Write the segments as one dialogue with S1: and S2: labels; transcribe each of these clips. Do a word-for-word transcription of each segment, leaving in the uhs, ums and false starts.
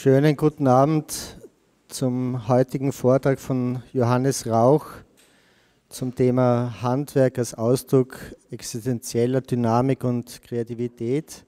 S1: Schönen guten Abend zum heutigen Vortrag von Johannes Rauch zum Thema Handwerk als Ausdruck existenzieller Dynamik und Kreativität.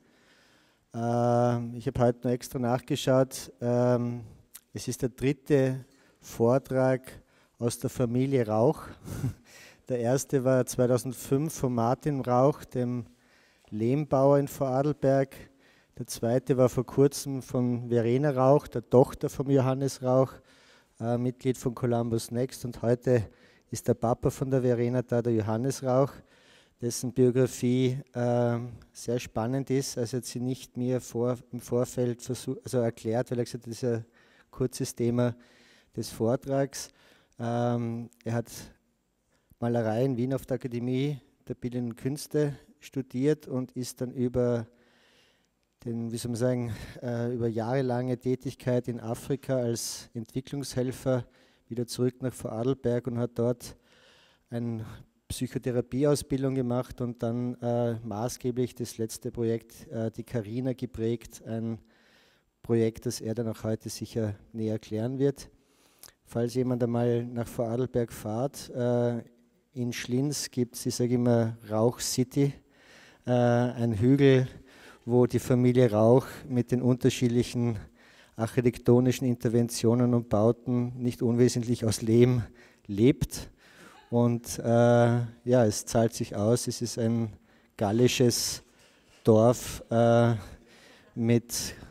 S1: Äh, ich habe heute noch extra nachgeschaut. Ähm, es ist der dritte Vortrag aus der Familie Rauch. Der erste war zweitausendfünf von Martin Rauch, dem Lehmbauer in Vorarlberg. Der zweite war vor kurzem von Verena Rauch, der Tochter von Johannes Rauch, äh, Mitglied von Columbus Next. Und heute ist der Papa von der Verena da, der Johannes Rauch, dessen Biografie äh, sehr spannend ist. Also hat sie nicht mir vor, im Vorfeld versuch, also erklärt, weil er gesagt hat, das ist ein kurzes Thema des Vortrags. Ähm, er hat Malerei in Wien auf der Akademie der Bildenden Künste studiert und ist dann über den, wie soll man sagen, äh, über jahrelange Tätigkeit in Afrika als Entwicklungshelfer wieder zurück nach Vorarlberg und hat dort eine Psychotherapieausbildung gemacht und dann äh, maßgeblich das letzte Projekt, äh, die Carina, geprägt, ein Projekt, das er dann auch heute sicher näher erklären wird. Falls jemand einmal nach Vorarlberg fährt, äh, in Schlins gibt es, ich sage immer, Rauch City, äh, ein Hügel, wo die Familie Rauch mit den unterschiedlichen architektonischen Interventionen und Bauten nicht unwesentlich aus Lehm lebt. Und äh, ja, es zahlt sich aus. Es ist ein gallisches Dorf äh, mit,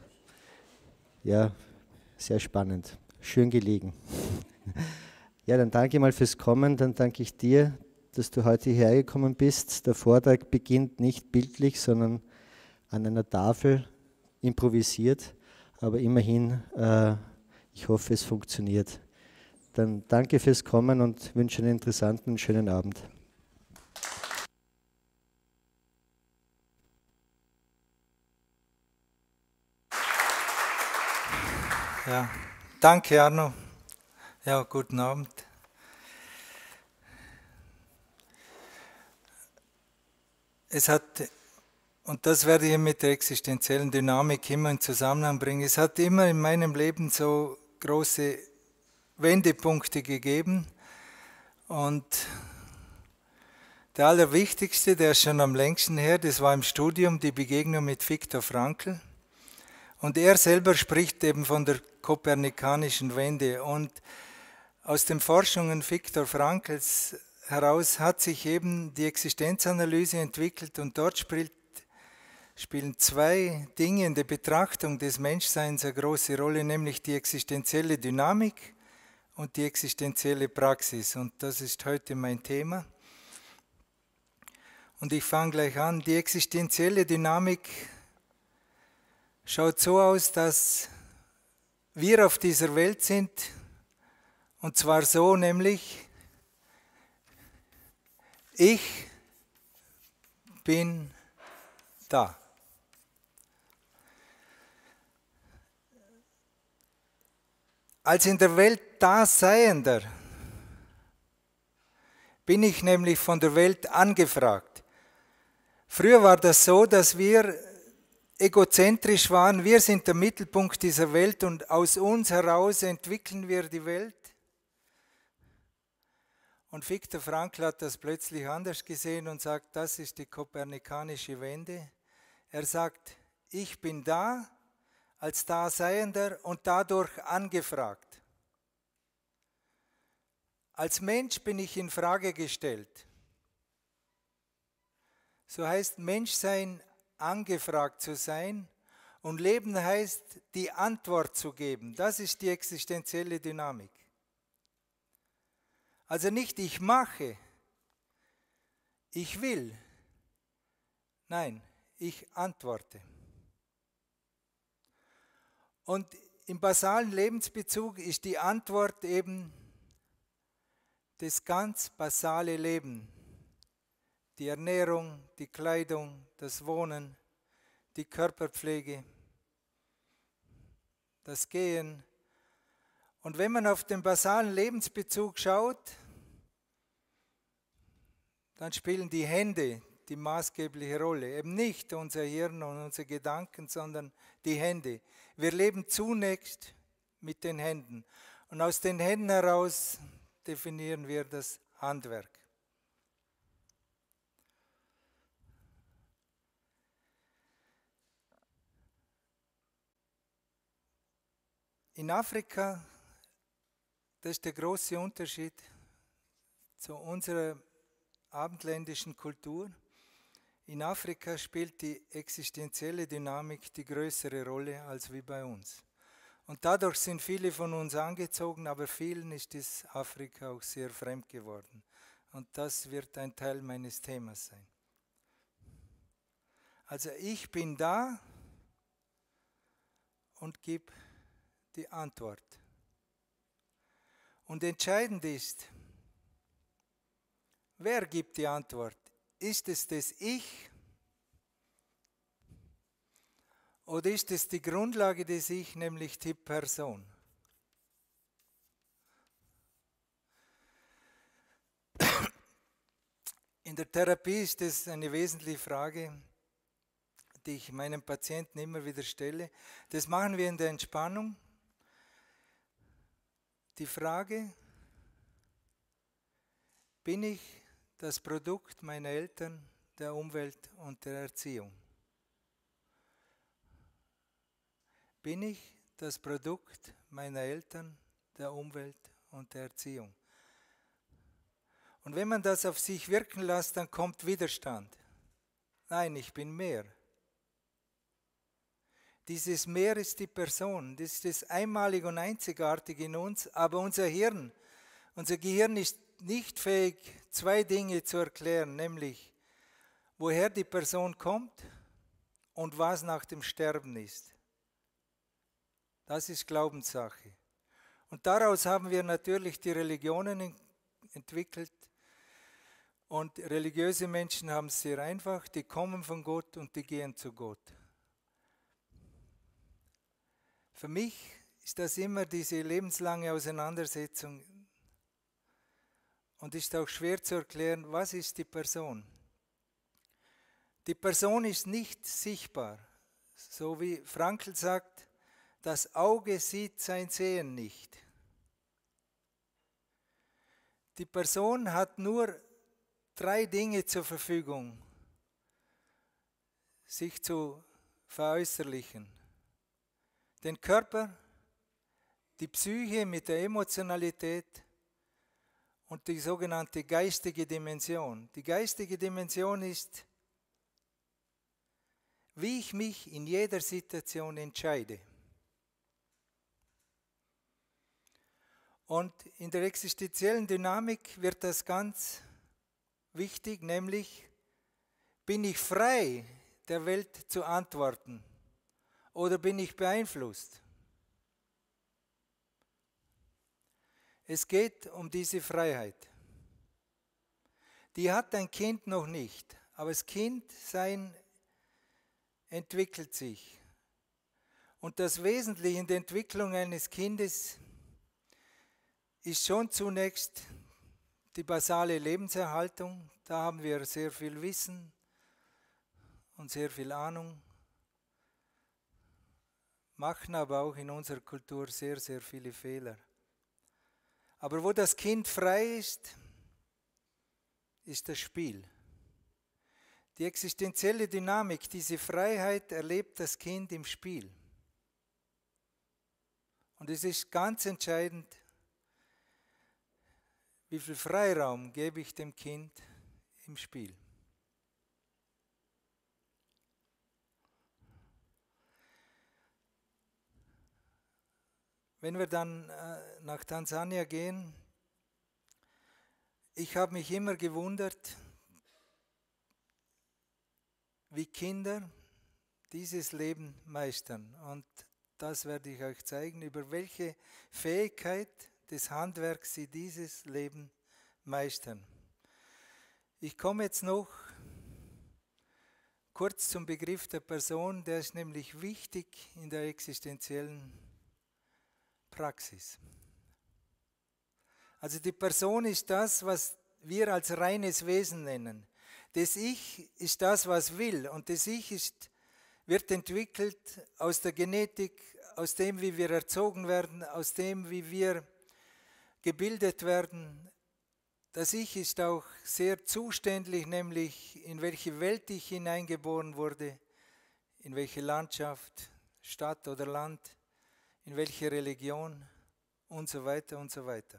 S1: ja, sehr spannend, schön gelegen. Ja, dann danke mal fürs Kommen, dann danke ich dir, dass du heute hierher gekommen bist. Der Vortrag beginnt nicht bildlich, sondern an einer Tafel improvisiert, aber immerhin, äh, ich hoffe, es funktioniert. Dann danke fürs Kommen und wünsche einen interessanten und schönen Abend.
S2: Ja, danke Arno. Ja, guten Abend. Es hat, und das werde ich mit der existenziellen Dynamik immer in Zusammenhang bringen, es hat immer in meinem Leben so große Wendepunkte gegeben und der allerwichtigste, der ist schon am längsten her, das war im Studium die Begegnung mit Viktor Frankl und er selber spricht eben von der kopernikanischen Wende und aus den Forschungen Viktor Frankls heraus hat sich eben die Existenzanalyse entwickelt und dort spielt spielen zwei Dinge in der Betrachtung des Menschseins eine große Rolle, nämlich die existenzielle Dynamik und die existenzielle Praxis. Und das ist heute mein Thema. Und ich fange gleich an. Die existenzielle Dynamik schaut so aus, dass wir auf dieser Welt sind, und zwar so, nämlich ich bin da. Als in der Welt Daseiender bin ich nämlich von der Welt angefragt. Früher war das so, dass wir egozentrisch waren, wir sind der Mittelpunkt dieser Welt und aus uns heraus entwickeln wir die Welt. Und Viktor Frankl hat das plötzlich anders gesehen und sagt, das ist die kopernikanische Wende. Er sagt, ich bin da als Daseiender und dadurch angefragt. Als Mensch bin ich in Frage gestellt. So heißt Menschsein, angefragt zu sein, und Leben heißt, die Antwort zu geben. Das ist die existenzielle Dynamik. Also nicht ich mache, ich will, nein, ich antworte. Und im basalen Lebensbezug ist die Antwort eben das ganz basale Leben. Die Ernährung, die Kleidung, das Wohnen, die Körperpflege, das Gehen. Und wenn man auf den basalen Lebensbezug schaut, dann spielen die Hände, die maßgebliche Rolle. Eben nicht unser Hirn und unsere Gedanken, sondern die Hände. Wir leben zunächst mit den Händen. Und aus den Händen heraus definieren wir das Handwerk. In Afrika, das ist der große Unterschied zu unserer abendländischen Kultur. In Afrika spielt die existenzielle Dynamik die größere Rolle als wie bei uns. Und dadurch sind viele von uns angezogen, aber vielen ist das Afrika auch sehr fremd geworden. Und das wird ein Teil meines Themas sein. Also ich bin da und gebe die Antwort. Und entscheidend ist, wer gibt die Antwort? Ist es das Ich oder ist es die Grundlage des Ich, nämlich die Person? In der Therapie ist das eine wesentliche Frage, die ich meinen Patienten immer wieder stelle. Das machen wir in der Entspannung. Die Frage, bin ich das Produkt meiner Eltern, der Umwelt und der Erziehung? Bin ich das Produkt meiner Eltern, der Umwelt und der Erziehung? Und wenn man das auf sich wirken lässt, dann kommt Widerstand. Nein, ich bin mehr. Dieses Mehr ist die Person, das ist das Einmalige und Einzigartige in uns, aber unser Hirn, unser Gehirn ist nicht fähig, zwei Dinge zu erklären, nämlich woher die Person kommt und was nach dem Sterben ist. Das ist Glaubenssache. Und daraus haben wir natürlich die Religionen entwickelt. Und religiöse Menschen haben es sehr einfach, die kommen von Gott und die gehen zu Gott. Für mich ist das immer diese lebenslange Auseinandersetzung und ist auch schwer zu erklären, was ist die Person? Die Person ist nicht sichtbar, so wie Frankl sagt, das Auge sieht sein Sehen nicht. Die Person hat nur drei Dinge zur Verfügung, sich zu veräußerlichen. Den Körper, die Psyche mit der Emotionalität und die sogenannte geistige Dimension. Die geistige Dimension ist, wie ich mich in jeder Situation entscheide. Und in der existenziellen Dynamik wird das ganz wichtig, nämlich, bin ich frei, der Welt zu antworten? Oder bin ich beeinflusst? Es geht um diese Freiheit. Die hat ein Kind noch nicht, aber das Kindsein entwickelt sich. Und das Wesentliche in der Entwicklung eines Kindes ist schon zunächst die basale Lebenserhaltung. Da haben wir sehr viel Wissen und sehr viel Ahnung, machen aber auch in unserer Kultur sehr, sehr viele Fehler. Aber wo das Kind frei ist, ist das Spiel. Die existenzielle Dynamik, diese Freiheit erlebt das Kind im Spiel. Und es ist ganz entscheidend, wie viel Freiraum gebe ich dem Kind im Spiel. Wenn wir dann äh, nach Tansania gehen, ich habe mich immer gewundert, wie Kinder dieses Leben meistern. Und das werde ich euch zeigen, über welche Fähigkeit des Handwerks sie dieses Leben meistern. Ich komme jetzt noch kurz zum Begriff der Person, der ist nämlich wichtig in der existenziellen Praxis. Also die Person ist das, was wir als reines Wesen nennen. Das Ich ist das, was will. Und das Ich ist, wird entwickelt aus der Genetik, aus dem, wie wir erzogen werden, aus dem, wie wir gebildet werden. Das Ich ist auch sehr zuständig, nämlich in welche Welt ich hineingeboren wurde, in welche Landschaft, Stadt oder Land, in welche Religion und so weiter und so weiter.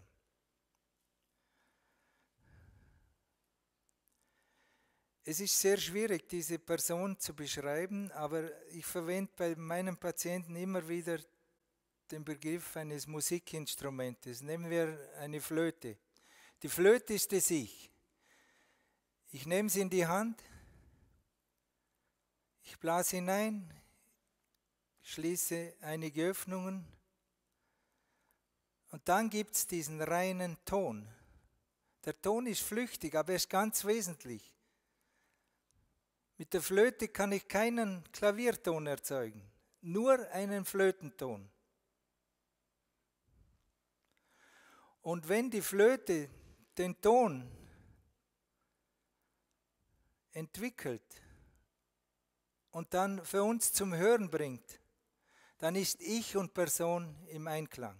S2: Es ist sehr schwierig, diese Person zu beschreiben, aber ich verwende bei meinen Patienten immer wieder den Begriff eines Musikinstrumentes. Nehmen wir eine Flöte. Die Flöte ist das Ich. Ich nehme sie in die Hand, ich blase hinein, schließe einige Öffnungen und dann gibt es diesen reinen Ton. Der Ton ist flüchtig, aber er ist ganz wesentlich. Mit der Flöte kann ich keinen Klavierton erzeugen, nur einen Flötenton. Und wenn die Flöte den Ton entwickelt und dann für uns zum Hören bringt, dann ist Ich und Person im Einklang.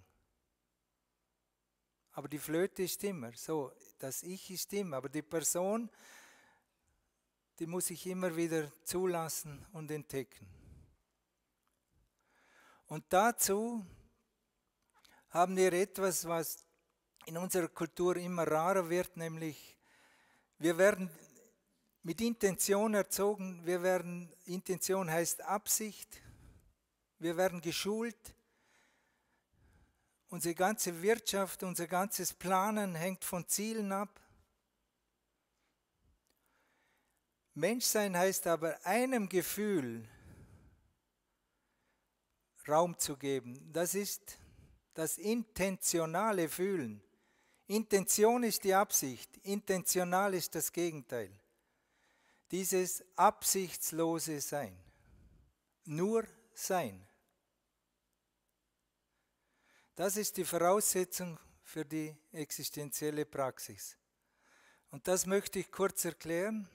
S2: Aber die Flöte ist immer so, das Ich ist immer, aber die Person, die muss ich immer wieder zulassen und entdecken. Und dazu haben wir etwas, was in unserer Kultur immer rarer wird, nämlich wir werden mit Intention erzogen, wir werden, Intention heißt Absicht, wir werden geschult, unsere ganze Wirtschaft, unser ganzes Planen hängt von Zielen ab. Menschsein heißt aber, einem Gefühl Raum zu geben. Das ist das intentionale Fühlen. Intention ist die Absicht, intentional ist das Gegenteil. Dieses absichtslose Sein. Nur Sein. Das ist die Voraussetzung für die existenzielle Praxis. Und das möchte ich kurz erklären.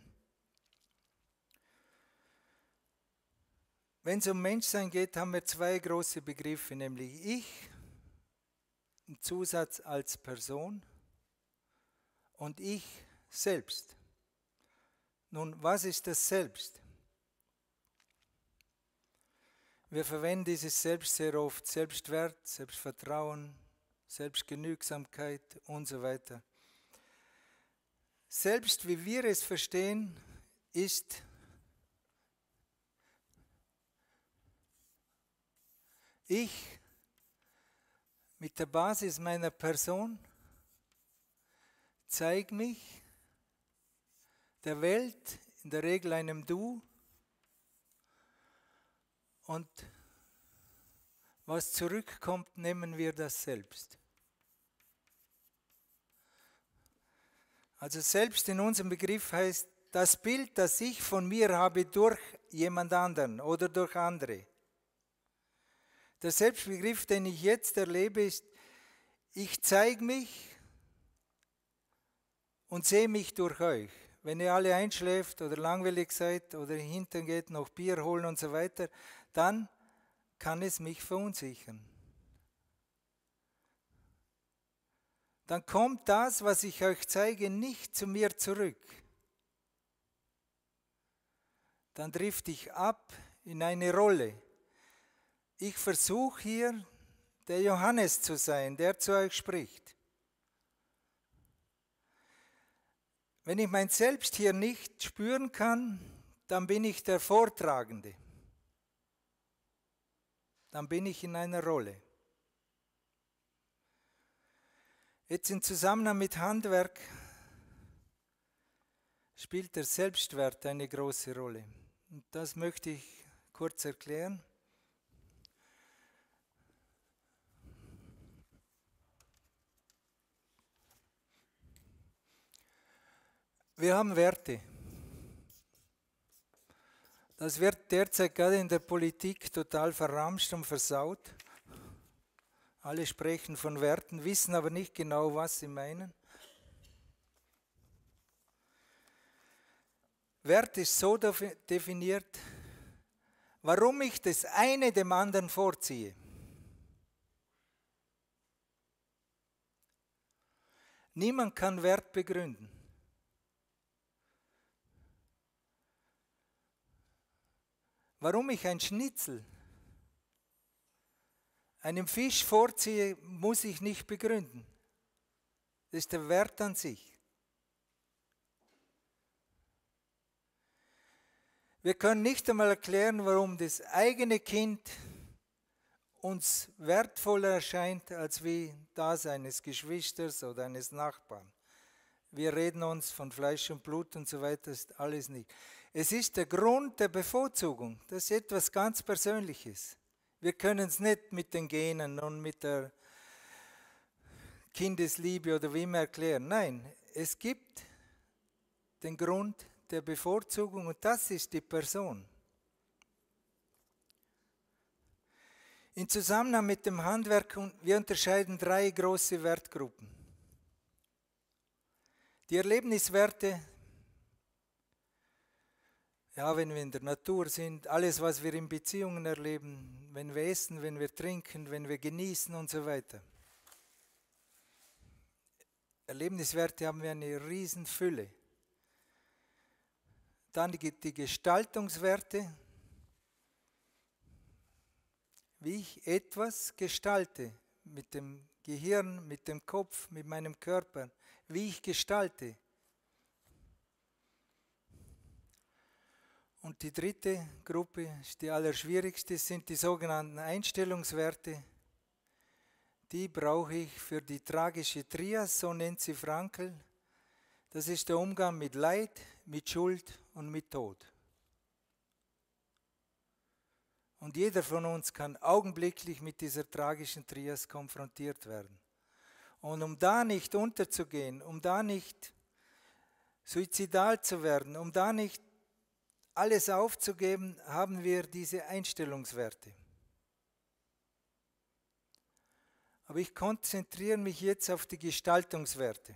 S2: Wenn es um Menschsein geht, haben wir zwei große Begriffe, nämlich Ich, im Zusatz als Person, und Ich selbst. Nun, was ist das Selbst? Wir verwenden dieses Selbst sehr oft, Selbstwert, Selbstvertrauen, Selbstgenügsamkeit und so weiter. Selbst, wie wir es verstehen, ist Ich mit der Basis meiner Person zeige mich der Welt, in der Regel einem Du, und was zurückkommt, nehmen wir das Selbst. Also Selbst in unserem Begriff heißt das Bild, das ich von mir habe durch jemand anderen oder durch andere. Der Selbstbegriff, den ich jetzt erlebe, ist, ich zeige mich und sehe mich durch euch. Wenn ihr alle einschläft oder langweilig seid oder hinten geht noch Bier holen und so weiter, dann kann es mich verunsichern. Dann kommt das, was ich euch zeige, nicht zu mir zurück. Dann drifte ich ab in eine Rolle. Ich versuche hier, der Johannes zu sein, der zu euch spricht. Wenn ich mein Selbst hier nicht spüren kann, dann bin ich der Vortragende. Dann bin ich in einer Rolle. Jetzt im Zusammenhang mit Handwerk spielt der Selbstwert eine große Rolle. Und das möchte ich kurz erklären. Wir haben Werte. Das wird derzeit gerade in der Politik total verramscht und versaut. Alle sprechen von Werten, wissen aber nicht genau, was sie meinen. Wert ist so definiert, warum ich das eine dem anderen vorziehe. Niemand kann Wert begründen. Warum ich ein Schnitzel einem Fisch vorziehe, muss ich nicht begründen. Das ist der Wert an sich. Wir können nicht einmal erklären, warum das eigene Kind uns wertvoller erscheint als wie das eines Geschwisters oder eines Nachbarn. Wir reden uns von Fleisch und Blut und so weiter, das ist alles nicht. Es ist der Grund der Bevorzugung, das ist etwas ganz Persönliches. Wir können es nicht mit den Genen und mit der Kindesliebe oder wie immer erklären. Nein, es gibt den Grund der Bevorzugung und das ist die Person. In Zusammenhang mit dem Handwerk, wir unterscheiden drei große Wertgruppen. Die Erlebniswerte, ja, wenn wir in der Natur sind, alles, was wir in Beziehungen erleben, wenn wir essen, wenn wir trinken, wenn wir genießen und so weiter. Erlebniswerte haben wir eine Riesenfülle. Dann die, die Gestaltungswerte, wie ich etwas gestalte, mit dem Gehirn, mit dem Kopf, mit meinem Körper, wie ich gestalte. Und die dritte Gruppe, ist die allerschwierigste, sind die sogenannten Einstellungswerte. Die brauche ich für die tragische Trias, so nennt sie Frankl. Das ist der Umgang mit Leid, mit Schuld und mit Tod. Und jeder von uns kann augenblicklich mit dieser tragischen Trias konfrontiert werden. Und um da nicht unterzugehen, um da nicht suizidal zu werden, um da nicht alles aufzugeben, haben wir diese Einstellungswerte. Aber ich konzentriere mich jetzt auf die Gestaltungswerte.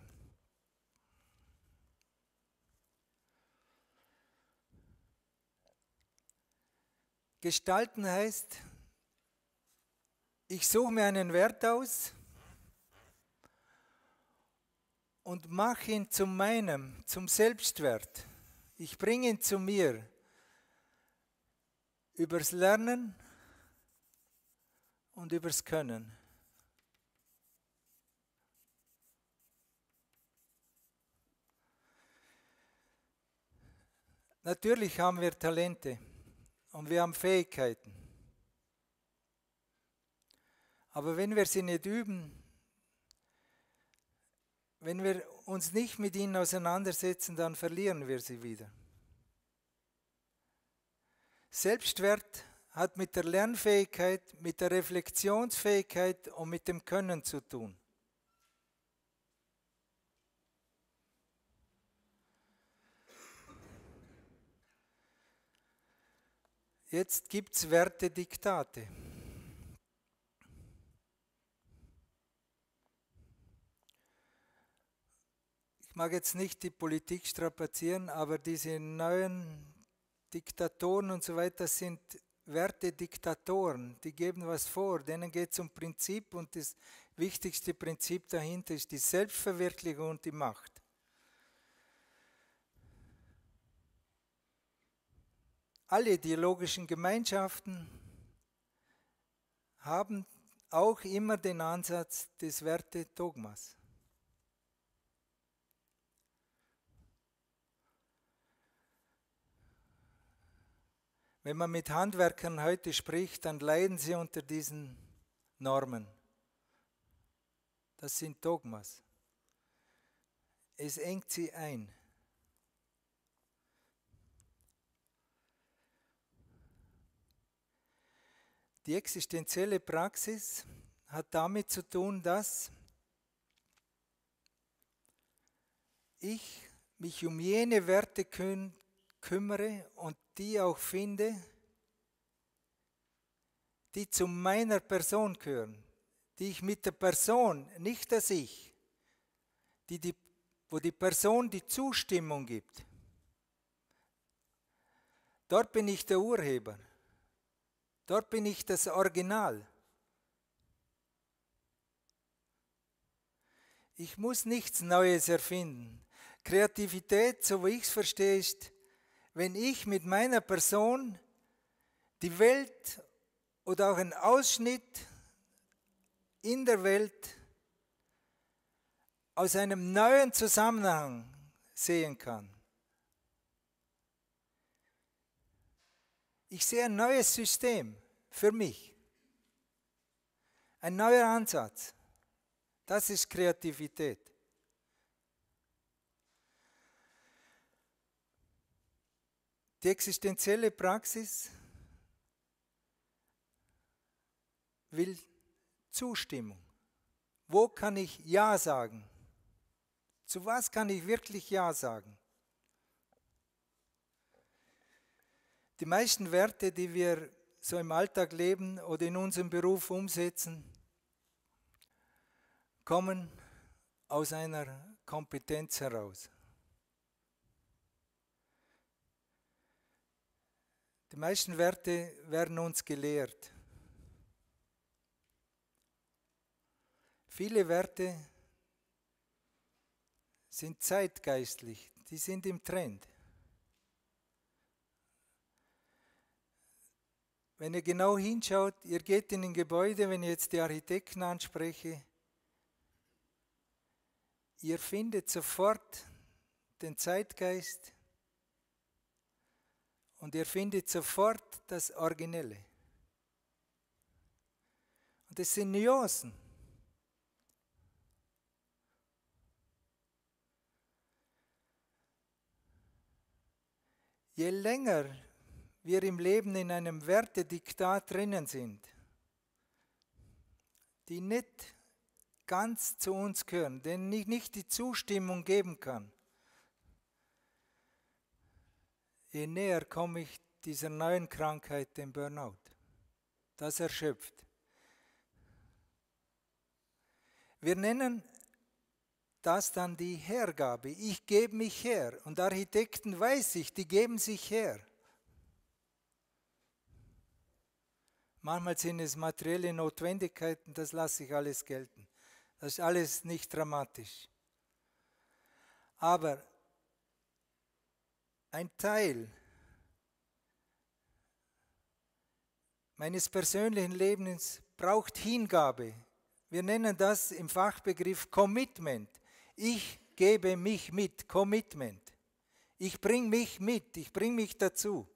S2: Gestalten heißt, ich suche mir einen Wert aus und mache ihn zu meinem, zum Selbstwert. Ich bringe ihn zu mir übers Lernen und übers Können. Natürlich haben wir Talente. Und wir haben Fähigkeiten. Aber wenn wir sie nicht üben, wenn wir uns nicht mit ihnen auseinandersetzen, dann verlieren wir sie wieder. Selbstwert hat mit der Lernfähigkeit, mit der Reflexionsfähigkeit und mit dem Können zu tun. Jetzt gibt es Wertediktate. Ich mag jetzt nicht die Politik strapazieren, aber diese neuen Diktatoren und so weiter sind Wertediktatoren. Die geben was vor, denen geht es um Prinzip und das wichtigste Prinzip dahinter ist die Selbstverwirklichung und die Macht. Alle ideologischen Gemeinschaften haben auch immer den Ansatz des Wertedogmas. Wenn man mit Handwerkern heute spricht, dann leiden sie unter diesen Normen. Das sind Dogmas. Es engt sie ein. Die existenzielle Praxis hat damit zu tun, dass ich mich um jene Werte küm- kümmere und die auch finde, die zu meiner Person gehören, die ich mit der Person, nicht das Ich, die die, wo die Person die Zustimmung gibt. Dort bin ich der Urheber. Dort bin ich das Original. Ich muss nichts Neues erfinden. Kreativität, so wie ich es verstehe, ist, wenn ich mit meiner Person die Welt oder auch einen Ausschnitt in der Welt aus einem neuen Zusammenhang sehen kann. Ich sehe ein neues System für mich. Ein neuer Ansatz. Das ist Kreativität. Die existenzielle Praxis will Zustimmung. Wo kann ich Ja sagen? Zu was kann ich wirklich Ja sagen? Die meisten Werte, die wir so im Alltag leben oder in unserem Beruf umsetzen, kommen aus einer Kompetenz heraus. Die meisten Werte werden uns gelehrt. Viele Werte sind zeitgeistlich, die sind im Trend. Wenn ihr genau hinschaut, ihr geht in ein Gebäude, wenn ich jetzt die Architekten anspreche, ihr findet sofort den Zeitgeist und ihr findet sofort das Originelle. Und das sind Nuancen. Je länger wir im Leben in einem Wertediktat drinnen sind, die nicht ganz zu uns gehören, denen ich nicht die Zustimmung geben kann, je näher komme ich dieser neuen Krankheit, dem Burnout. Das erschöpft. Wir nennen das dann die Hergabe. Ich gebe mich her. Und Architekten weiß ich, die geben sich her. Manchmal sind es materielle Notwendigkeiten, das lasse ich alles gelten. Das ist alles nicht dramatisch. Aber ein Teil meines persönlichen Lebens braucht Hingabe. Wir nennen das im Fachbegriff Commitment. Ich gebe mich mit, Commitment. Ich bringe mich mit, ich bringe mich dazu.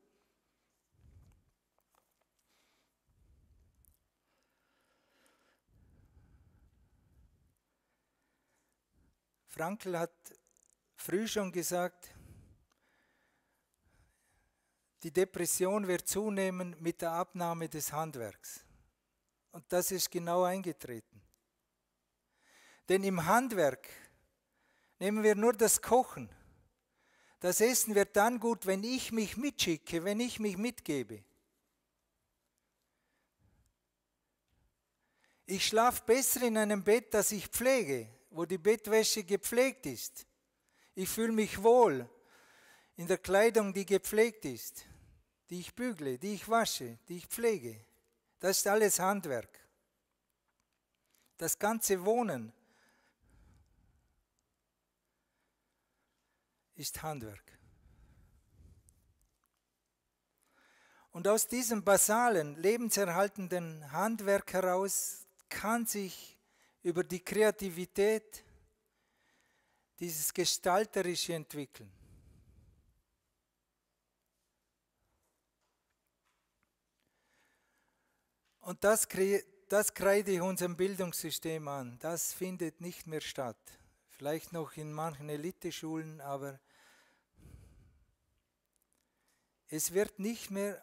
S2: Frankl hat früh schon gesagt, die Depression wird zunehmen mit der Abnahme des Handwerks. Und das ist genau eingetreten. Denn im Handwerk nehmen wir nur das Kochen. Das Essen wird dann gut, wenn ich mich mitschicke, wenn ich mich mitgebe. Ich schlafe besser in einem Bett, das ich pflege, wo die Bettwäsche gepflegt ist. Ich fühle mich wohl in der Kleidung, die gepflegt ist, die ich bügle, die ich wasche, die ich pflege. Das ist alles Handwerk. Das ganze Wohnen ist Handwerk. Und aus diesem basalen, lebenserhaltenden Handwerk heraus kann sich über die Kreativität dieses Gestalterische entwickeln. Und das, das kreide ich unserem Bildungssystem an. Das findet nicht mehr statt. Vielleicht noch in manchen Eliteschulen, aber es wird nicht mehr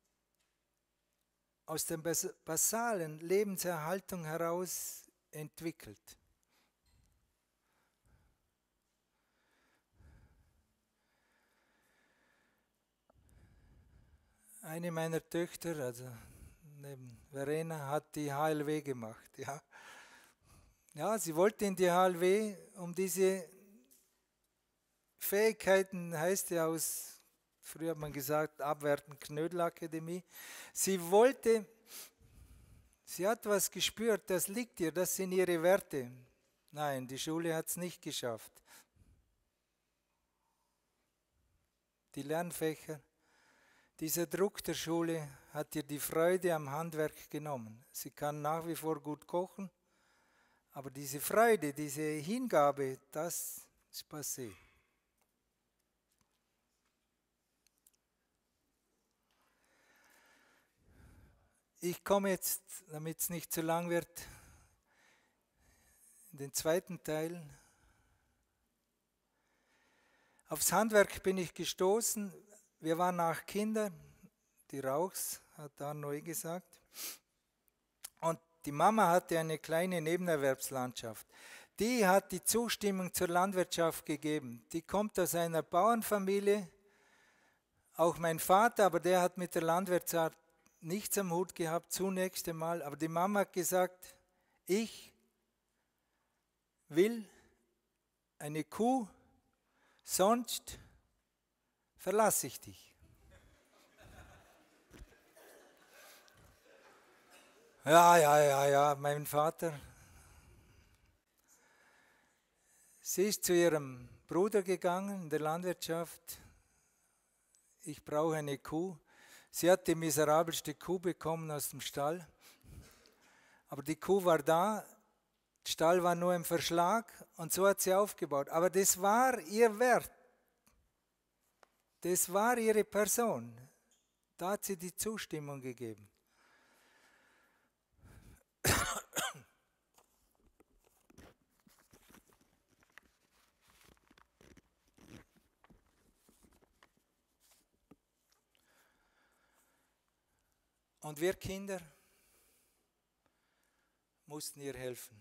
S2: aus der basalen Lebenserhaltung heraus entwickelt. Eine meiner Töchter, also neben Verena, hat die H L W gemacht. Ja. Ja, sie wollte in die H L W, um diese Fähigkeiten, heißt ja, aus früher hat man gesagt, abwertend Knödelakademie. Sie wollte, sie hat was gespürt, das liegt ihr, das sind ihre Werte. Nein, die Schule hat es nicht geschafft. Die Lernfächer, dieser Druck der Schule hat ihr die Freude am Handwerk genommen. Sie kann nach wie vor gut kochen, aber diese Freude, diese Hingabe, das ist passé. Ich komme jetzt, damit es nicht zu lang wird, in den zweiten Teil. Aufs Handwerk bin ich gestoßen. Wir waren nach Kinder, die Rauchs, hat Arno eh gesagt. Und die Mama hatte eine kleine Nebenerwerbslandschaft. Die hat die Zustimmung zur Landwirtschaft gegeben. Die kommt aus einer Bauernfamilie, auch mein Vater, aber der hat mit der Landwirtschaft nichts am Hut gehabt, zunächst einmal. Aber die Mama hat gesagt, ich will eine Kuh, sonst verlasse ich dich. Ja, ja, ja, ja, mein Vater. Sie ist zu ihrem Bruder gegangen in der Landwirtschaft. Ich brauche eine Kuh. Sie hat die miserabelste Kuh bekommen aus dem Stall. Aber die Kuh war da, der Stall war nur im Verschlag und so hat sie aufgebaut. Aber das war ihr Wert. Das war ihre Person. Da hat sie die Zustimmung gegeben. Und wir Kinder mussten ihr helfen.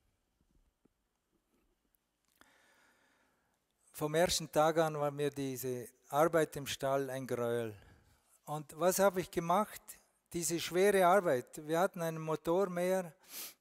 S2: Vom ersten Tag an war mir diese Arbeit im Stall ein Gräuel. Und was habe ich gemacht? Diese schwere Arbeit. Wir hatten einen Motormäher.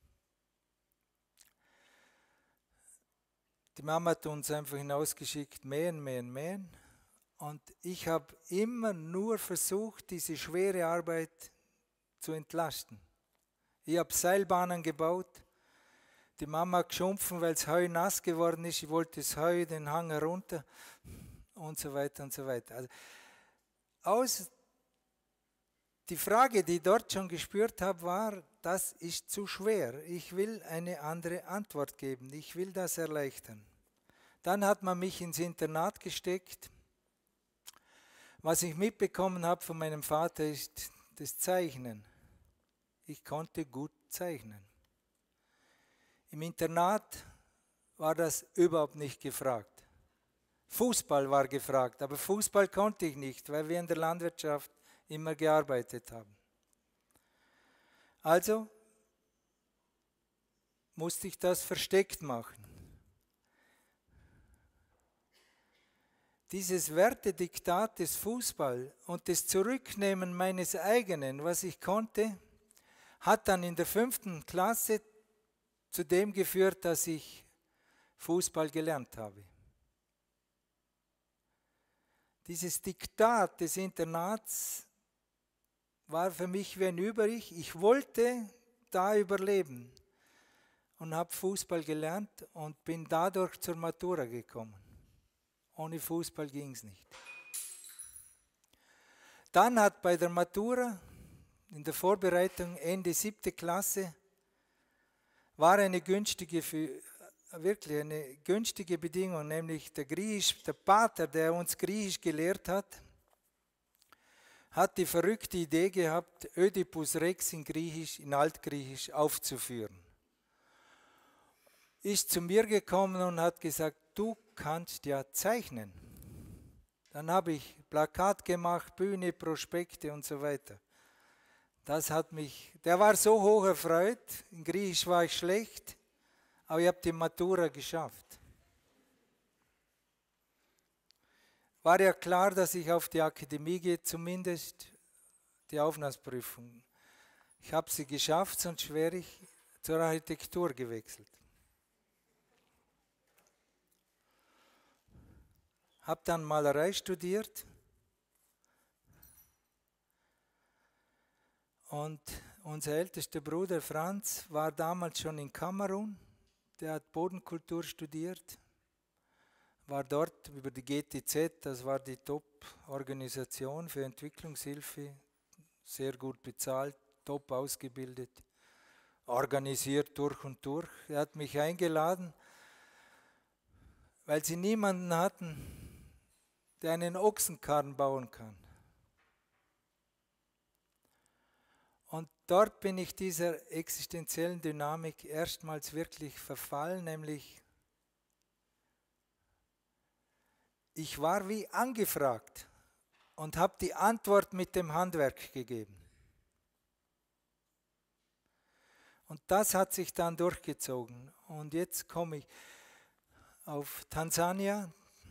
S2: Die Mama hat uns einfach hinausgeschickt, mähen, mähen, mähen. Und ich habe immer nur versucht, diese schwere Arbeit zu entlasten. Ich habe Seilbahnen gebaut. Die Mama hat geschumpfen, weil das Heu nass geworden ist. Ich wollte das Heu den Hang herunter und so weiter und so weiter. Also aus die Frage, die ich dort schon gespürt habe, war, das ist zu schwer. Ich will eine andere Antwort geben. Ich will das erleichtern. Dann hat man mich ins Internat gesteckt. Was ich mitbekommen habe von meinem Vater ist das Zeichnen. Ich konnte gut zeichnen. Im Internat war das überhaupt nicht gefragt. Fußball war gefragt, aber Fußball konnte ich nicht, weil wir in der Landwirtschaft immer gearbeitet haben. Also musste ich das versteckt machen. Dieses Wertediktat des Fußball und das Zurücknehmen meines eigenen, was ich konnte, hat dann in der fünften Klasse zu dem geführt, dass ich Fußball gelernt habe. Dieses Diktat des Internats war für mich wie ein Über-Ich. Ich wollte da überleben und habe Fußball gelernt und bin dadurch zur Matura gekommen. Ohne Fußball ging es nicht. Dann hat bei der Matura, in der Vorbereitung Ende siebte Klasse, war eine günstige, wirklich eine günstige Bedingung, nämlich der Griechisch, der Pater, der uns Griechisch gelehrt hat, hat die verrückte Idee gehabt, Ödipus Rex in Griechisch, in Altgriechisch aufzuführen. Ist zu mir gekommen und hat gesagt, du kannst ja zeichnen. Dann habe ich Plakat gemacht, Bühne, Prospekte und so weiter. Das hat mich, der war so hoch erfreut, in Griechisch war ich schlecht, aber ich habe die Matura geschafft. War ja klar, dass ich auf die Akademie gehe, zumindest die Aufnahmeprüfung. Ich habe sie geschafft, sonst wäre ich zur Architektur gewechselt. Habe dann Malerei studiert Und unser ältester Bruder Franz war damals schon in Kamerun. Der hat Bodenkultur studiert, war dort über die G T Z, das war die Top-Organisation für Entwicklungshilfe, sehr gut bezahlt, top ausgebildet, organisiert durch und durch. Er hat mich eingeladen, weil sie niemanden hatten, der einen Ochsenkarren bauen kann. Und dort bin ich dieser existenziellen Dynamik erstmals wirklich verfallen, nämlich ich war wie angefragt und habe die Antwort mit dem Handwerk gegeben. Und das hat sich dann durchgezogen. Und jetzt komme ich auf Tansania.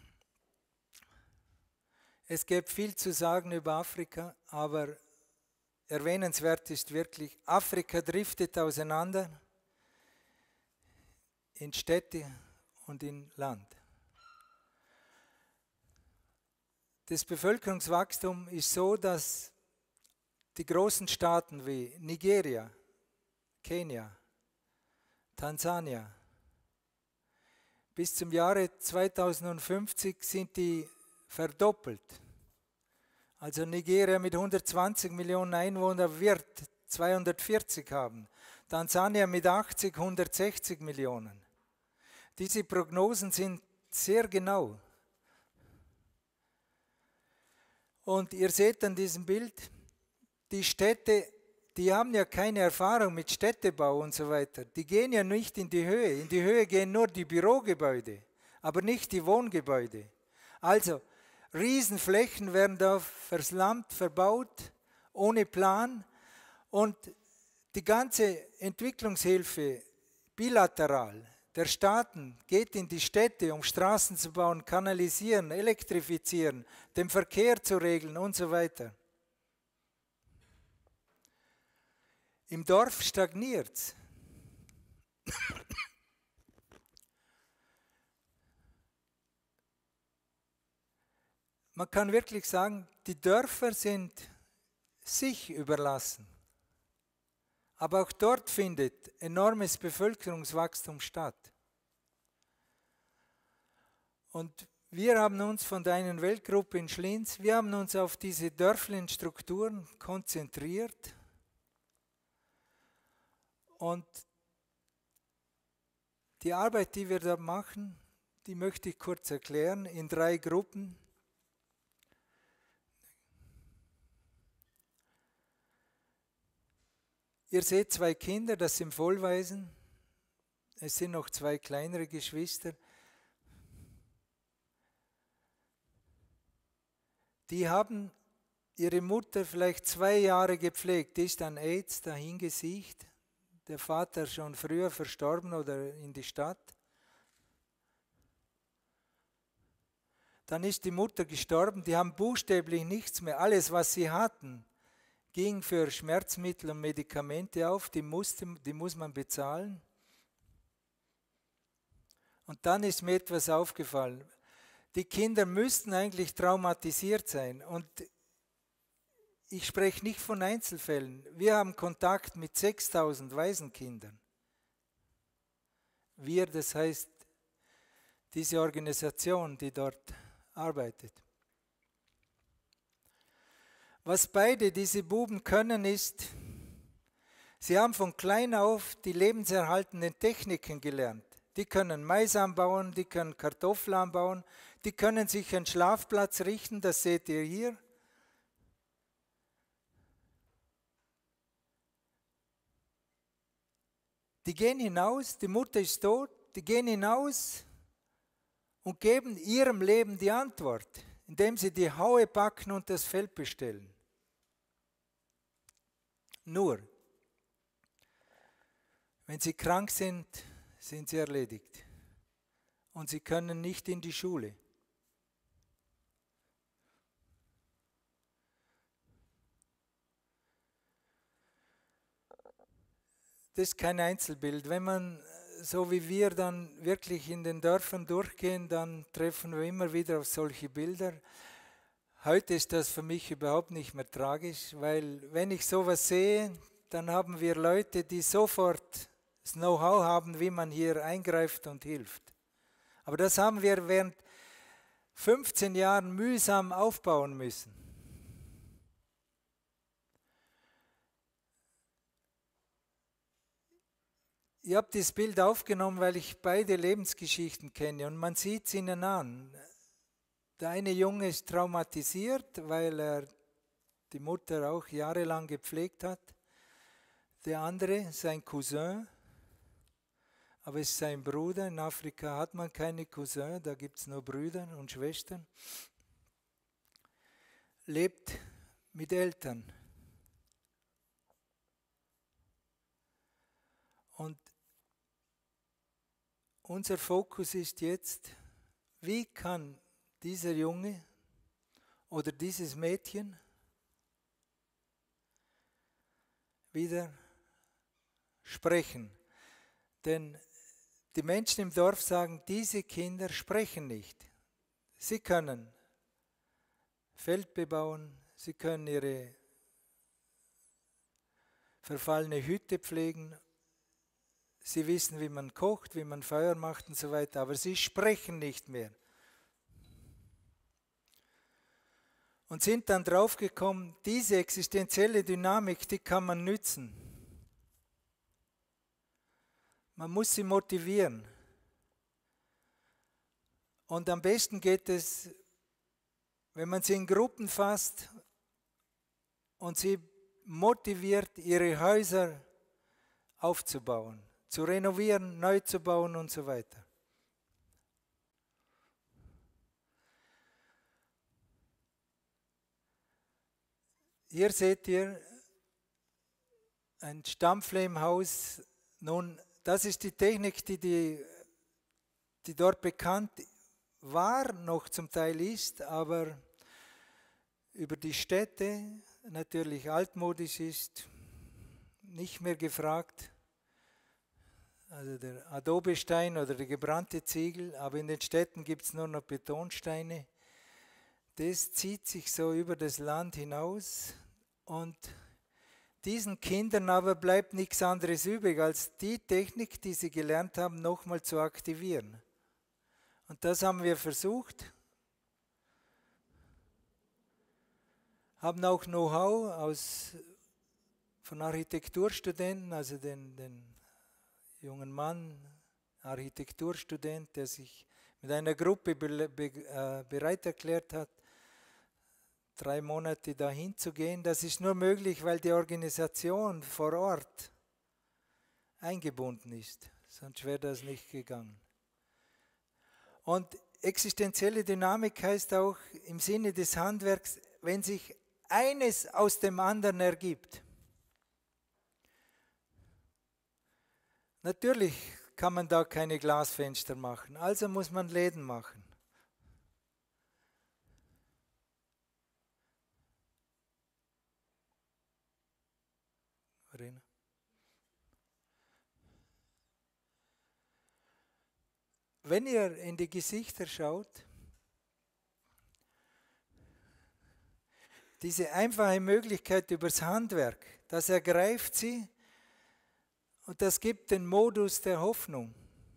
S2: Es gibt viel zu sagen über Afrika, aber erwähnenswert ist wirklich, Afrika driftet auseinander in Städte und in Land. Das Bevölkerungswachstum ist so, dass die großen Staaten wie Nigeria, Kenia, Tansania, bis zum Jahre zweitausendfünfzig sind die verdoppelt. Also Nigeria mit hundertzwanzig Millionen Einwohnern wird zweihundertvierzig haben. Tansania mit achtzig, hundertsechzig Millionen. Diese Prognosen sind sehr genau. Und ihr seht an diesem Bild, die Städte, die haben ja keine Erfahrung mit Städtebau und so weiter. Die gehen ja nicht in die Höhe. In die Höhe gehen nur die Bürogebäude, aber nicht die Wohngebäude. Also, Riesenflächen werden da verslammt, verbaut, ohne Plan. Und die ganze Entwicklungshilfe bilateral der Staaten geht in die Städte, um Straßen zu bauen, kanalisieren, elektrifizieren, den Verkehr zu regeln und so weiter. Im Dorf stagniert es. Man kann wirklich sagen, die Dörfer sind sich überlassen. Aber auch dort findet enormes Bevölkerungswachstum statt. Und wir haben uns von der einen Weltgruppe in Schlinz, wir haben uns auf diese dörflichen Strukturen konzentriert. Und die Arbeit, die wir da machen, die möchte ich kurz erklären, in drei Gruppen. Ihr seht zwei Kinder, das sind Vollwaisen. Es sind noch zwei kleinere Geschwister. Die haben ihre Mutter vielleicht zwei Jahre gepflegt, die ist an AIDS dahingesiegt. Der Vater schon früher verstorben oder in die Stadt. Dann ist die Mutter gestorben, die haben buchstäblich nichts mehr. Alles, was sie hatten, ging für Schmerzmittel und Medikamente auf, die, musste, die muss man bezahlen. Und dann ist mir etwas aufgefallen. Die Kinder müssten eigentlich traumatisiert sein. Und ich spreche nicht von Einzelfällen. Wir haben Kontakt mit sechstausend Waisenkindern. Wir, das heißt diese Organisation, die dort arbeitet. Was beide diese Buben können ist, sie haben von klein auf die lebenserhaltenden Techniken gelernt. Die können Mais anbauen, die können Kartoffeln anbauen, die können sich einen Schlafplatz richten, das seht ihr hier. Die gehen hinaus, die Mutter ist tot, die gehen hinaus und geben ihrem Leben die Antwort, indem sie die Haue packen und das Feld bestellen. Nur, wenn sie krank sind, sind sie erledigt. Und sie können nicht in die Schule. Das ist kein Einzelbild. Wenn man, so wie wir, dann wirklich in den Dörfern durchgehen, dann treffen wir immer wieder auf solche Bilder. Heute ist das für mich überhaupt nicht mehr tragisch, weil wenn ich sowas sehe, dann haben wir Leute, die sofort das Know-how haben, wie man hier eingreift und hilft. Aber das haben wir während fünfzehn Jahren mühsam aufbauen müssen. Ich habe dieses Bild aufgenommen, weil ich beide Lebensgeschichten kenne und man sieht es ihnen an. Der eine Junge ist traumatisiert, weil er die Mutter auch jahrelang gepflegt hat. Der andere, sein Cousin, aber es ist sein Bruder. In Afrika hat man keine Cousin, da gibt es nur Brüder und Schwestern. Lebt mit Eltern. Und unser Fokus ist jetzt, wie kann dieser Junge oder dieses Mädchen wieder sprechen. Denn die Menschen im Dorf sagen, diese Kinder sprechen nicht. Sie können Feld bebauen, sie können ihre verfallene Hütte pflegen, sie wissen, wie man kocht, wie man Feuer macht und so weiter, aber sie sprechen nicht mehr. Und sind dann draufgekommen, diese existenzielle Dynamik, die kann man nützen. Man muss sie motivieren. Und am besten geht es, wenn man sie in Gruppen fasst und sie motiviert, ihre Häuser aufzubauen, zu renovieren, neu zu bauen und so weiter. Hier seht ihr ein Stammflehmhaus. Nun, das ist die Technik, die, die, die dort bekannt war, noch zum Teil ist, aber über die Städte natürlich altmodisch ist, nicht mehr gefragt. Also der Adobestein oder der gebrannte Ziegel, aber in den Städten gibt es nur noch Betonsteine. Das zieht sich so über das Land hinaus und diesen Kindern aber bleibt nichts anderes übrig, als die Technik, die sie gelernt haben, nochmal zu aktivieren. Und das haben wir versucht, haben auch Know-how aus, von Architekturstudenten, also den, den jungen Mann, Architekturstudent, der sich mit einer Gruppe be, be, äh, bereit erklärt hat, drei Monate dahin zu gehen. Das ist nur möglich, weil die Organisation vor Ort eingebunden ist. Sonst wäre das nicht gegangen. Und existenzielle Dynamik heißt auch im Sinne des Handwerks, wenn sich eines aus dem anderen ergibt. Natürlich kann man da keine Glasfenster machen, also muss man Läden machen. Verena? Wenn ihr in die Gesichter schaut, diese einfache Möglichkeit übers Handwerk, das ergreift sie und das gibt den Modus der Hoffnung.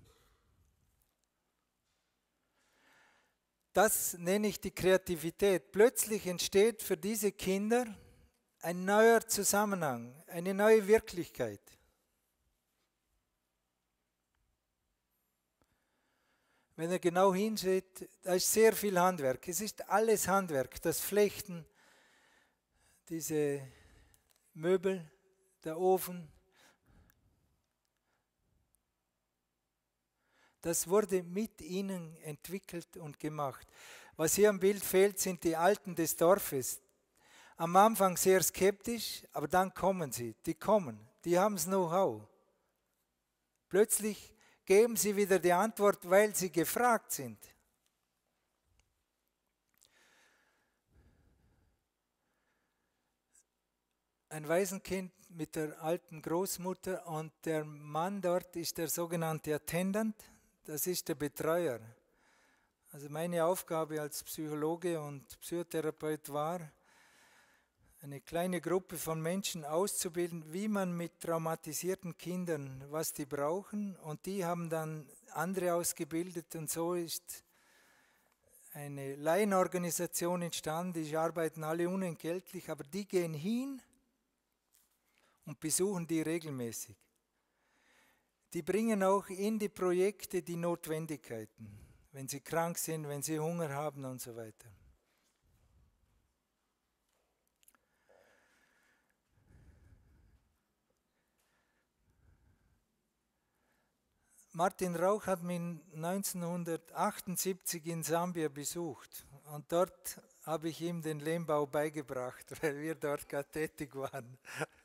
S2: Das nenne ich die Kreativität. Plötzlich entsteht für diese Kinder ein neuer Zusammenhang, eine neue Wirklichkeit. Wenn ihr genau hinsieht, da ist sehr viel Handwerk. Es ist alles Handwerk, das Flechten, diese Möbel, der Ofen. Das wurde mit ihnen entwickelt und gemacht. Was hier am Bild fehlt, sind die Alten des Dorfes. Am Anfang sehr skeptisch, aber dann kommen sie. Die kommen, die haben das Know-how. Plötzlich geben sie wieder die Antwort, weil sie gefragt sind. Ein Waisenkind mit der alten Großmutter und der Mann dort ist der sogenannte Attendant, das ist der Betreuer. Also meine Aufgabe als Psychologe und Psychotherapeut war, eine kleine Gruppe von Menschen auszubilden, wie man mit traumatisierten Kindern, was die brauchen. Und die haben dann andere ausgebildet und so ist eine Laienorganisation entstanden, die arbeiten alle unentgeltlich, aber die gehen hin und besuchen die regelmäßig. Die bringen auch in die Projekte die Notwendigkeiten, wenn sie krank sind, wenn sie Hunger haben und so weiter. Martin Rauch hat mich neunzehnhundertachtundsiebzig in Sambia besucht und dort habe ich ihm den Lehmbau beigebracht, weil wir dort gerade tätig waren.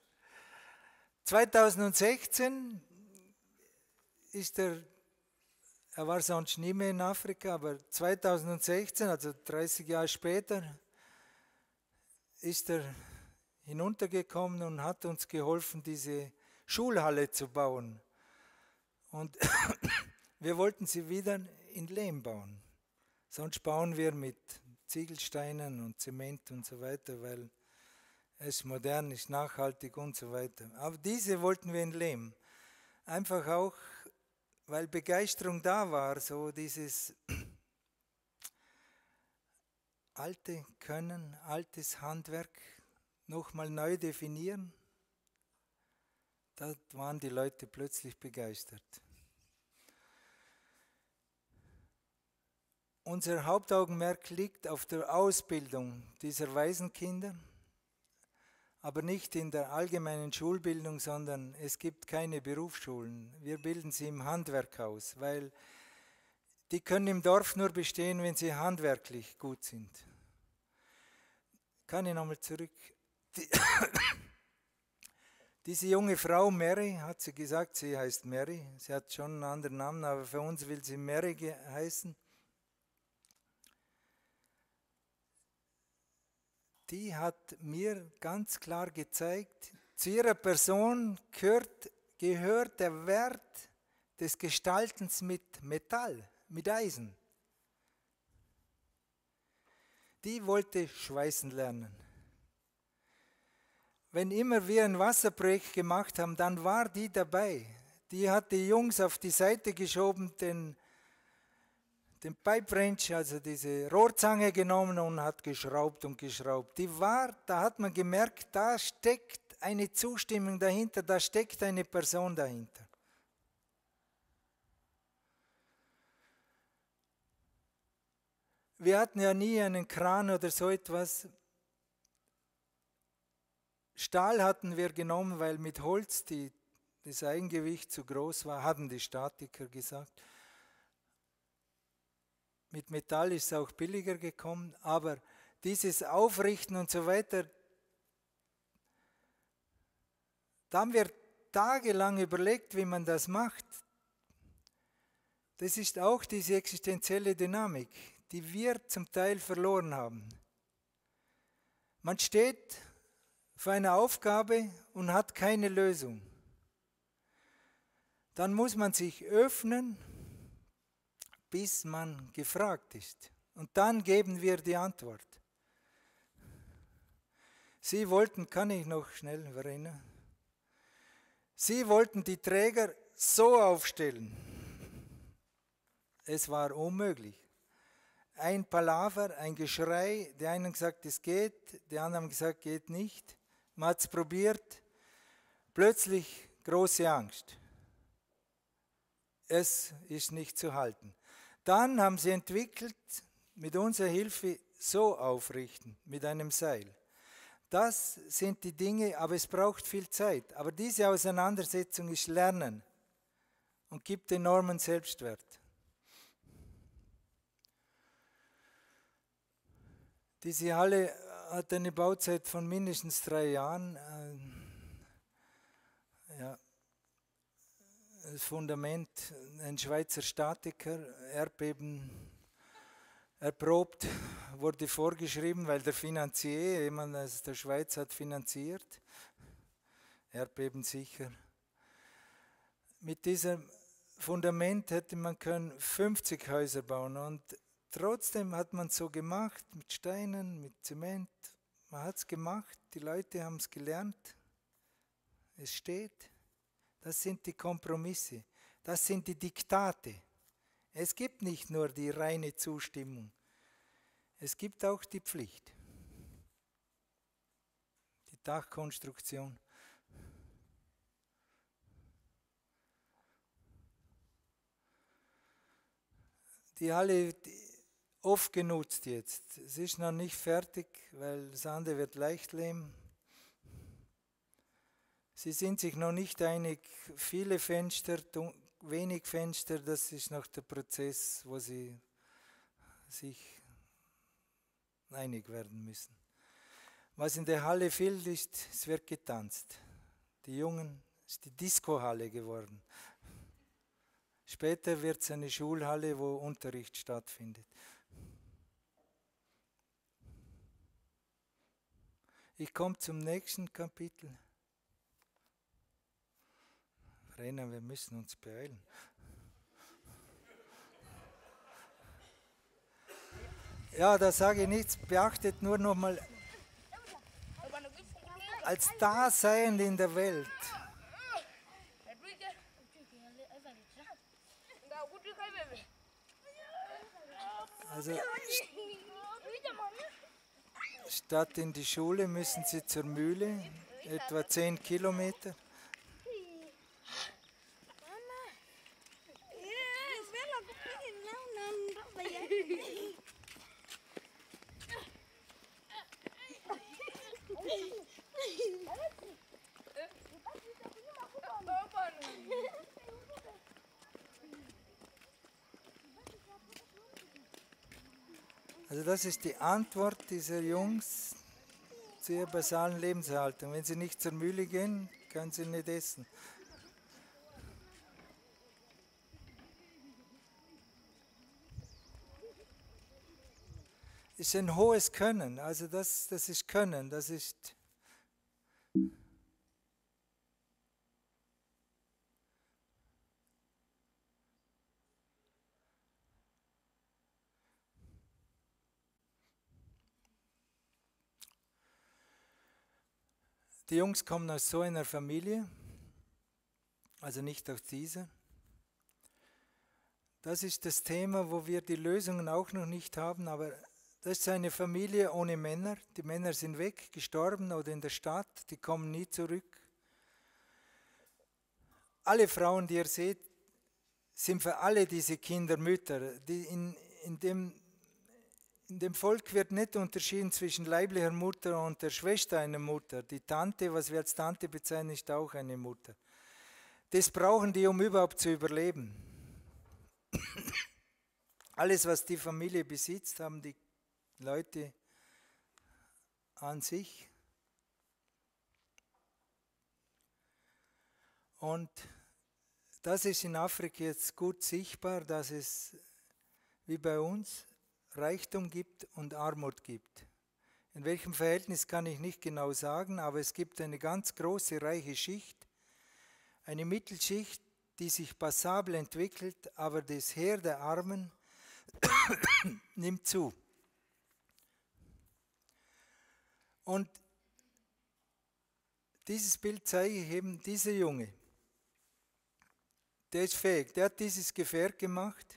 S2: zweitausendsechzehn ist er, er war sonst nie mehr in Afrika, aber zweitausendsechzehn, also dreißig Jahre später, ist er hinuntergekommen und hat uns geholfen, diese Schulhalle zu bauen. Und wir wollten sie wieder in Lehm bauen. Sonst bauen wir mit Ziegelsteinen und Zement und so weiter, weil es modern ist, nachhaltig und so weiter. Aber diese wollten wir in Lehm. Einfach auch, weil Begeisterung da war, so dieses alte Können, altes Handwerk nochmal neu definieren. Da waren die Leute plötzlich begeistert. Unser Hauptaugenmerk liegt auf der Ausbildung dieser Waisenkinder, aber nicht in der allgemeinen Schulbildung, sondern es gibt keine Berufsschulen. Wir bilden sie im Handwerk aus, weil die können im Dorf nur bestehen, wenn sie handwerklich gut sind. Kann ich nochmal zurück? Die Diese junge Frau, Mary, hat sie gesagt, sie heißt Mary, sie hat schon einen anderen Namen, aber für uns will sie Mary heißen. Die hat mir ganz klar gezeigt, zu ihrer Person gehört, gehört der Wert des Gestaltens mit Metall, mit Eisen. Die wollte schweißen lernen. Wenn immer wir ein Wasserprojekt gemacht haben, dann war die dabei. Die hat die Jungs auf die Seite geschoben, den, den Pipe Wrench, also diese Rohrzange genommen und hat geschraubt und geschraubt. Die war, da hat man gemerkt, da steckt eine Zustimmung dahinter, da steckt eine Person dahinter. Wir hatten ja nie einen Kran oder so etwas. Stahl hatten wir genommen, weil mit Holz die, das Eigengewicht zu groß war, hatten die Statiker gesagt. Mit Metall ist es auch billiger gekommen, aber dieses Aufrichten und so weiter, da haben wir tagelang überlegt, wie man das macht. Das ist auch diese existenzielle Dynamik, die wir zum Teil verloren haben. Man steht vor einer Aufgabe und hat keine Lösung. Dann muss man sich öffnen, bis man gefragt ist. Und dann geben wir die Antwort. Sie wollten, kann ich noch schnell erinnern, Sie wollten die Träger so aufstellen. Es war unmöglich. Ein Palaver, ein Geschrei, die einen gesagt, es geht, die anderen haben gesagt, geht nicht. Man hat es probiert, plötzlich große Angst. Es ist nicht zu halten. Dann haben sie entwickelt, mit unserer Hilfe so aufrichten, mit einem Seil. Das sind die Dinge, aber es braucht viel Zeit. Aber diese Auseinandersetzung ist Lernen und gibt enormen Selbstwert. Diese Halle hat eine Bauzeit von mindestens drei Jahren. Ja, das Fundament, ein Schweizer Statiker, Erdbeben erprobt, wurde vorgeschrieben, weil der Finanzier, jemand aus der Schweiz hat finanziert, erdbebensicher. Mit diesem Fundament hätte man können fünfzig Häuser bauen und trotzdem hat man es so gemacht, mit Steinen, mit Zement. Man hat es gemacht, die Leute haben es gelernt. Es steht. Das sind die Kompromisse. Das sind die Diktate. Es gibt nicht nur die reine Zustimmung. Es gibt auch die Pflicht. Die Dachkonstruktion. Die Halle oft genutzt jetzt. Es ist noch nicht fertig, weil das andere wird leicht lehm. Sie sind sich noch nicht einig. Viele Fenster, wenig Fenster, das ist noch der Prozess, wo sie sich einig werden müssen. Was in der Halle fehlt, ist, es wird getanzt. Die Jungen, es ist die Disco-Halle geworden. Später wird es eine Schulhalle, wo Unterricht stattfindet. Ich komme zum nächsten Kapitel. Rainer, wir müssen uns beeilen. Ja, da sage ich nichts. Beachtet nur noch mal als Dasein in der Welt. Also statt in die Schule müssen sie zur Mühle, etwa zehn Kilometer. Also das ist die Antwort dieser Jungs zu ihrer basalen Lebenshaltung. Wenn sie nicht zur Mühle gehen, können sie nicht essen. Ist ein hohes Können, also das, das ist Können, das ist... Die Jungs kommen aus so einer Familie, also nicht aus dieser. Das ist das Thema, wo wir die Lösungen auch noch nicht haben, aber das ist eine Familie ohne Männer. Die Männer sind weg, gestorben oder in der Stadt, die kommen nie zurück. Alle Frauen, die ihr seht, sind für alle diese Kinder Mütter. Die in, in dem In dem Volk wird nicht unterschieden zwischen leiblicher Mutter und der Schwester einer Mutter. Die Tante, was wir als Tante bezeichnen, ist auch eine Mutter. Das brauchen die, um überhaupt zu überleben. Alles, was die Familie besitzt, haben die Leute an sich. Und das ist in Afrika jetzt gut sichtbar, dass es wie bei uns Reichtum gibt und Armut gibt. In welchem Verhältnis kann ich nicht genau sagen, aber es gibt eine ganz große, reiche Schicht, eine Mittelschicht, die sich passabel entwickelt, aber das Heer der Armen nimmt zu. Und dieses Bild zeige ich eben, dieser Junge, der ist fähig, der hat dieses Gefährt gemacht.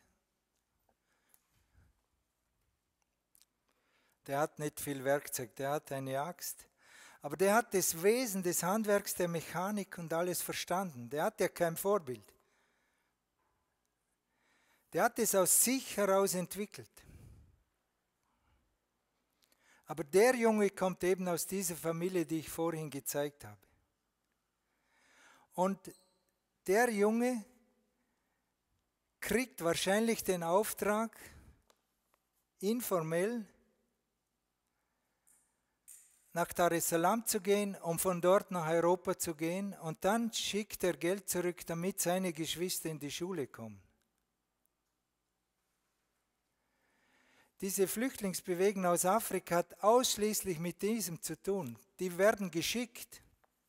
S2: Der hat nicht viel Werkzeug, der hat eine Axt. Aber der hat das Wesen des Handwerks, der Mechanik und alles verstanden. Der hat ja kein Vorbild. Der hat es aus sich heraus entwickelt. Aber der Junge kommt eben aus dieser Familie, die ich vorhin gezeigt habe. Und der Junge kriegt wahrscheinlich den Auftrag, informell nach Dar es Salaam zu gehen, um von dort nach Europa zu gehen, und dann schickt er Geld zurück, damit seine Geschwister in die Schule kommen. Diese Flüchtlingsbewegung aus Afrika hat ausschließlich mit diesem zu tun. Die werden geschickt.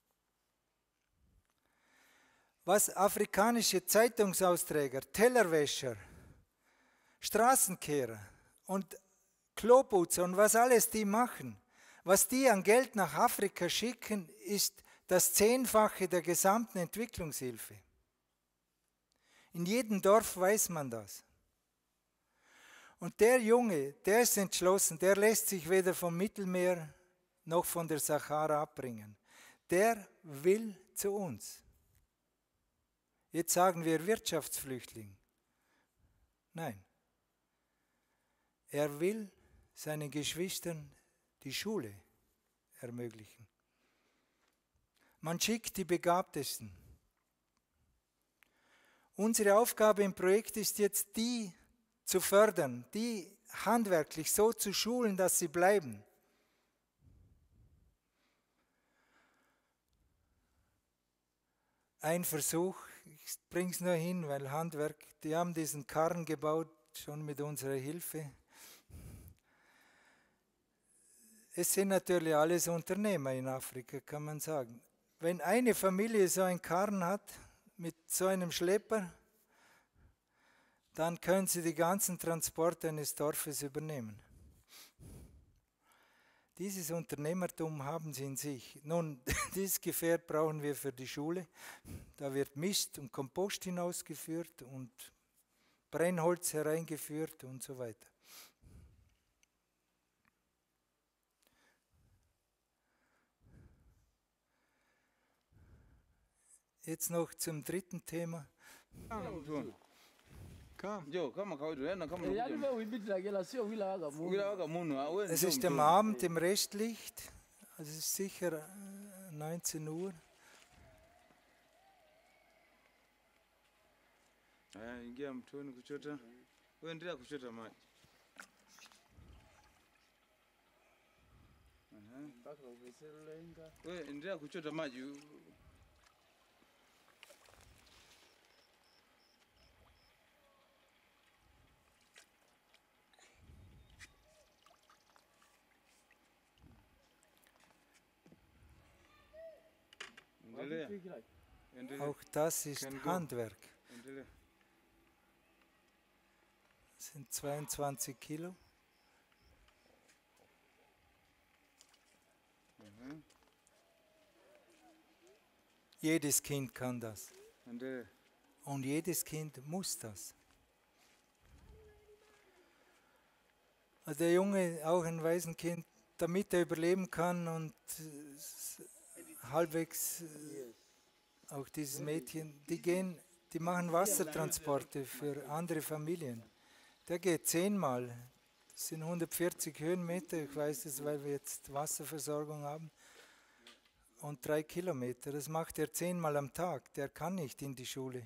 S2: Was afrikanische Zeitungsausträger, Tellerwäscher, Straßenkehrer und Kloputzer und was alles die machen, was die an Geld nach Afrika schicken, ist das Zehnfache der gesamten Entwicklungshilfe. In jedem Dorf weiß man das. Und der Junge, der ist entschlossen, der lässt sich weder vom Mittelmeer noch von der Sahara abbringen. Der will zu uns. Jetzt sagen wir Wirtschaftsflüchtling. Nein. Er will seinen Geschwistern die Schule ermöglichen. Man schickt die Begabtesten. Unsere Aufgabe im Projekt ist jetzt, die zu fördern, die handwerklich so zu schulen, dass sie bleiben. Ein Versuch, ich bringe es nur hin, weil Handwerk, die haben diesen Karren gebaut, schon mit unserer Hilfe. Es sind natürlich alles Unternehmer in Afrika, kann man sagen. Wenn eine Familie so einen Karren hat, mit so einem Schlepper, dann können sie die ganzen Transporte eines Dorfes übernehmen. Dieses Unternehmertum haben sie in sich. Nun, dieses Gefährt brauchen wir für die Schule. Da wird Mist und Kompost hinausgeführt und Brennholz hereingeführt und so weiter. Jetzt noch zum dritten Thema. Es ist am Abend im Restlicht, also es ist sicher neunzehn Uhr.
S3: Ingia mtoni kuchota. Wewe endelea kuchota maji. Aha. Mpaka uveselenga. Wewe endelea kuchota maji.
S2: Auch das ist Handwerk. Das sind zweiundzwanzig Kilo. Mhm. Jedes Kind kann das. Und jedes Kind muss das. Also der Junge, auch ein Waisenkind, damit er überleben kann und halbwegs auch dieses Mädchen, die gehen, die machen Wassertransporte für andere Familien. Der geht zehnmal, das sind hundertvierzig Höhenmeter, ich weiß das, weil wir jetzt Wasserversorgung haben, und drei Kilometer, das macht er zehnmal am Tag, der kann nicht in die Schule.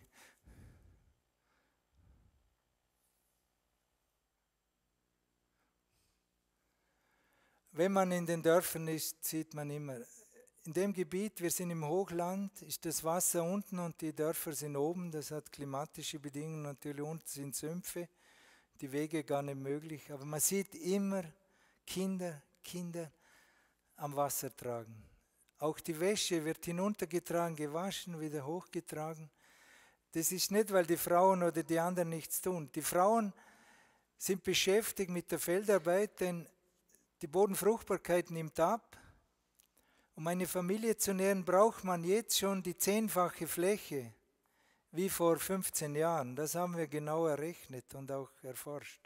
S2: Wenn man in den Dörfern ist, sieht man immer, in dem Gebiet, wir sind im Hochland, ist das Wasser unten und die Dörfer sind oben. Das hat klimatische Bedingungen, natürlich unten sind Sümpfe, die Wege gar nicht möglich. Aber man sieht immer Kinder, Kinder am Wasser tragen. Auch die Wäsche wird hinuntergetragen, gewaschen, wieder hochgetragen. Das ist nicht, weil die Frauen oder die anderen nichts tun. Die Frauen sind beschäftigt mit der Feldarbeit, denn die Bodenfruchtbarkeit nimmt ab. Um eine Familie zu nähren, braucht man jetzt schon die zehnfache Fläche wie vor fünfzehn Jahren. Das haben wir genau errechnet und auch erforscht.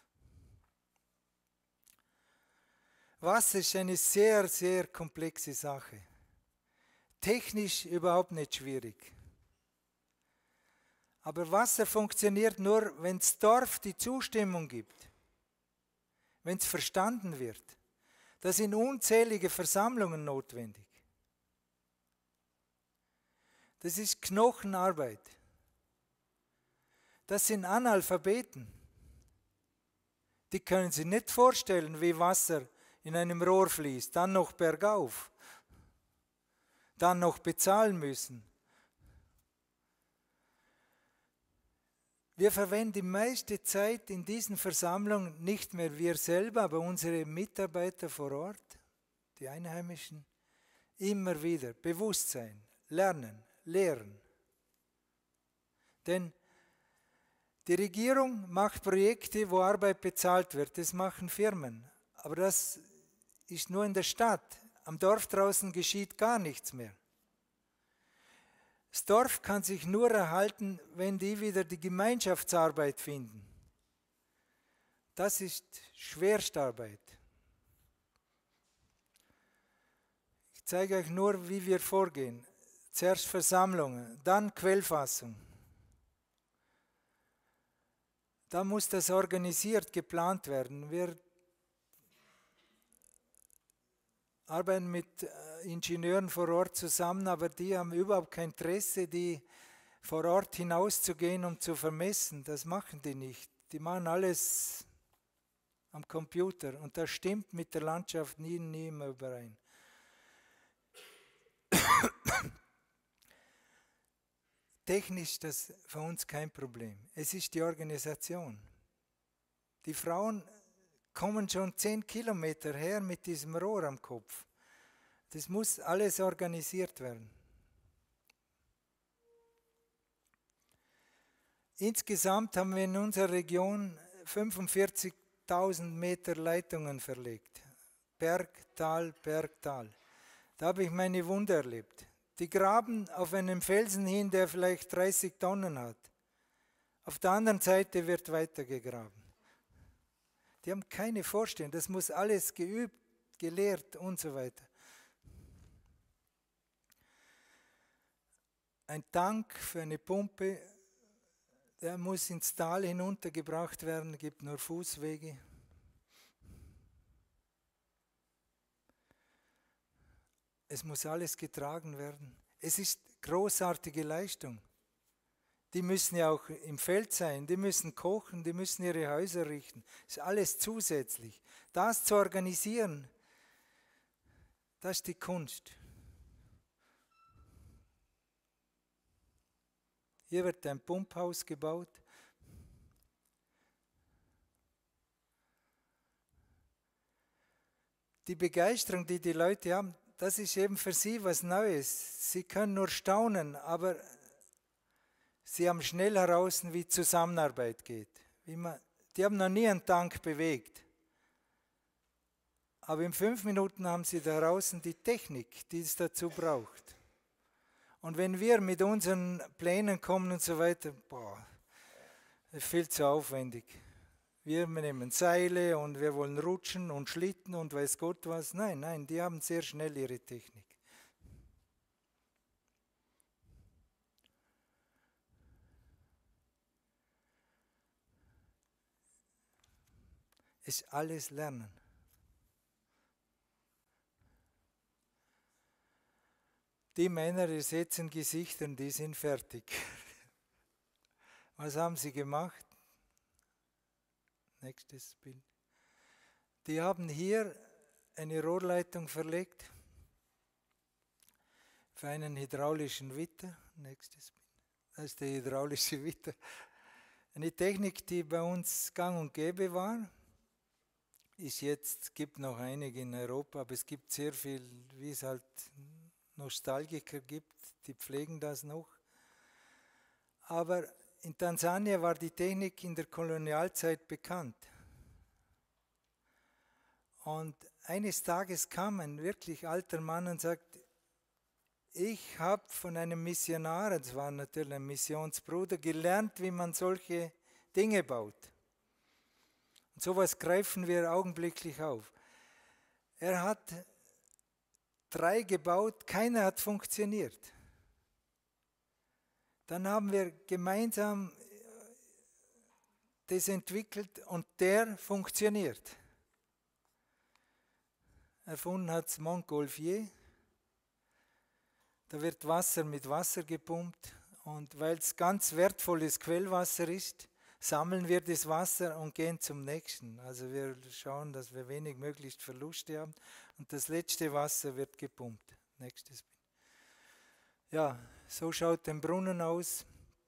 S2: Wasser ist eine sehr, sehr komplexe Sache. Technisch überhaupt nicht schwierig. Aber Wasser funktioniert nur, wenn das Dorf die Zustimmung gibt, wenn es verstanden wird. Da sind unzählige Versammlungen notwendig. Das ist Knochenarbeit. Das sind Analphabeten. Die können sich nicht vorstellen, wie Wasser in einem Rohr fließt, dann noch bergauf, dann noch bezahlen müssen. Wir verwenden die meiste Zeit in diesen Versammlungen, nicht mehr wir selber, aber unsere Mitarbeiter vor Ort, die Einheimischen, immer wieder Bewusstsein, lernen, lehren. Denn Die Regierung macht Projekte, wo Arbeit bezahlt wird. Das machen Firmen. Aber das ist nur in der Stadt. Am Dorf draußen geschieht gar nichts mehr. Das Dorf kann sich nur erhalten, wenn die wieder die Gemeinschaftsarbeit finden. Das ist Schwerstarbeit. Ich zeige euch nur, wie wir vorgehen. Zuerst Versammlungen, dann Quellfassung. Da muss das organisiert, geplant werden. Wir arbeiten mit Ingenieuren vor Ort zusammen, aber die haben überhaupt kein Interesse, die vor Ort hinauszugehen, um zu vermessen. Das machen die nicht. Die machen alles am Computer und das stimmt mit der Landschaft nie, nie mehr überein. Technisch ist das für uns kein Problem. Es ist die Organisation. Die Frauen kommen schon zehn Kilometer her mit diesem Rohr am Kopf. Das muss alles organisiert werden. Insgesamt haben wir in unserer Region fünfundvierzigtausend Meter Leitungen verlegt. Berg, Tal, Berg, Tal. Da habe ich meine Wunder erlebt. Die graben auf einem Felsen hin, der vielleicht dreißig Tonnen hat. Auf der anderen Seite wird weiter gegraben. Die haben keine Vorstellung, das muss alles geübt, gelehrt und so weiter. Ein Tank für eine Pumpe, der muss ins Tal hinuntergebracht werden, gibt nur Fußwege. Es muss alles getragen werden. Es ist großartige Leistung. Die müssen ja auch im Feld sein, die müssen kochen, die müssen ihre Häuser richten. Das ist alles zusätzlich. Das zu organisieren, das ist die Kunst. Hier wird ein Pumphaus gebaut. Die Begeisterung, die die Leute haben, das ist eben für sie was Neues. Sie können nur staunen, aber sie haben schnell heraus, wie Zusammenarbeit geht. Wie man, die haben noch nie einen Tank bewegt. Aber in fünf Minuten haben sie da draußen die Technik, die es dazu braucht. Und wenn wir mit unseren Plänen kommen und so weiter, boah, das ist viel zu aufwendig. Wir nehmen Seile und wir wollen rutschen und Schlitten und weiß Gott was. Nein, nein, die haben sehr schnell ihre Technik. Es ist alles Lernen. Die Männer, die setzen Gesichter und die sind fertig. Was haben sie gemacht? Nächstes Bild. Die haben hier eine Rohrleitung verlegt für einen hydraulischen Witter. Nächstes Bild. Das ist der hydraulische Witter. Eine Technik, die bei uns gang und gäbe war. Ist jetzt, gibt noch einige in Europa, aber es gibt sehr viel, wie es halt Nostalgiker gibt, die pflegen das noch. Aber in Tansania war die Technik in der Kolonialzeit bekannt. Und eines Tages kam ein wirklich alter Mann und sagte, ich habe von einem Missionar, das war natürlich ein Missionsbruder, gelernt, wie man solche Dinge baut. Und sowas greifen wir augenblicklich auf. Er hat drei gebaut, keiner hat funktioniert. Dann haben wir gemeinsam das entwickelt und der funktioniert. Erfunden hat es Montgolfier. Da wird Wasser mit Wasser gepumpt und weil es ganz wertvolles Quellwasser ist, sammeln wir das Wasser und gehen zum nächsten. Also wir schauen, dass wir wenig möglichst Verluste haben und das letzte Wasser wird gepumpt. Nächstes Bild. Ja, so schaut ein Brunnen aus.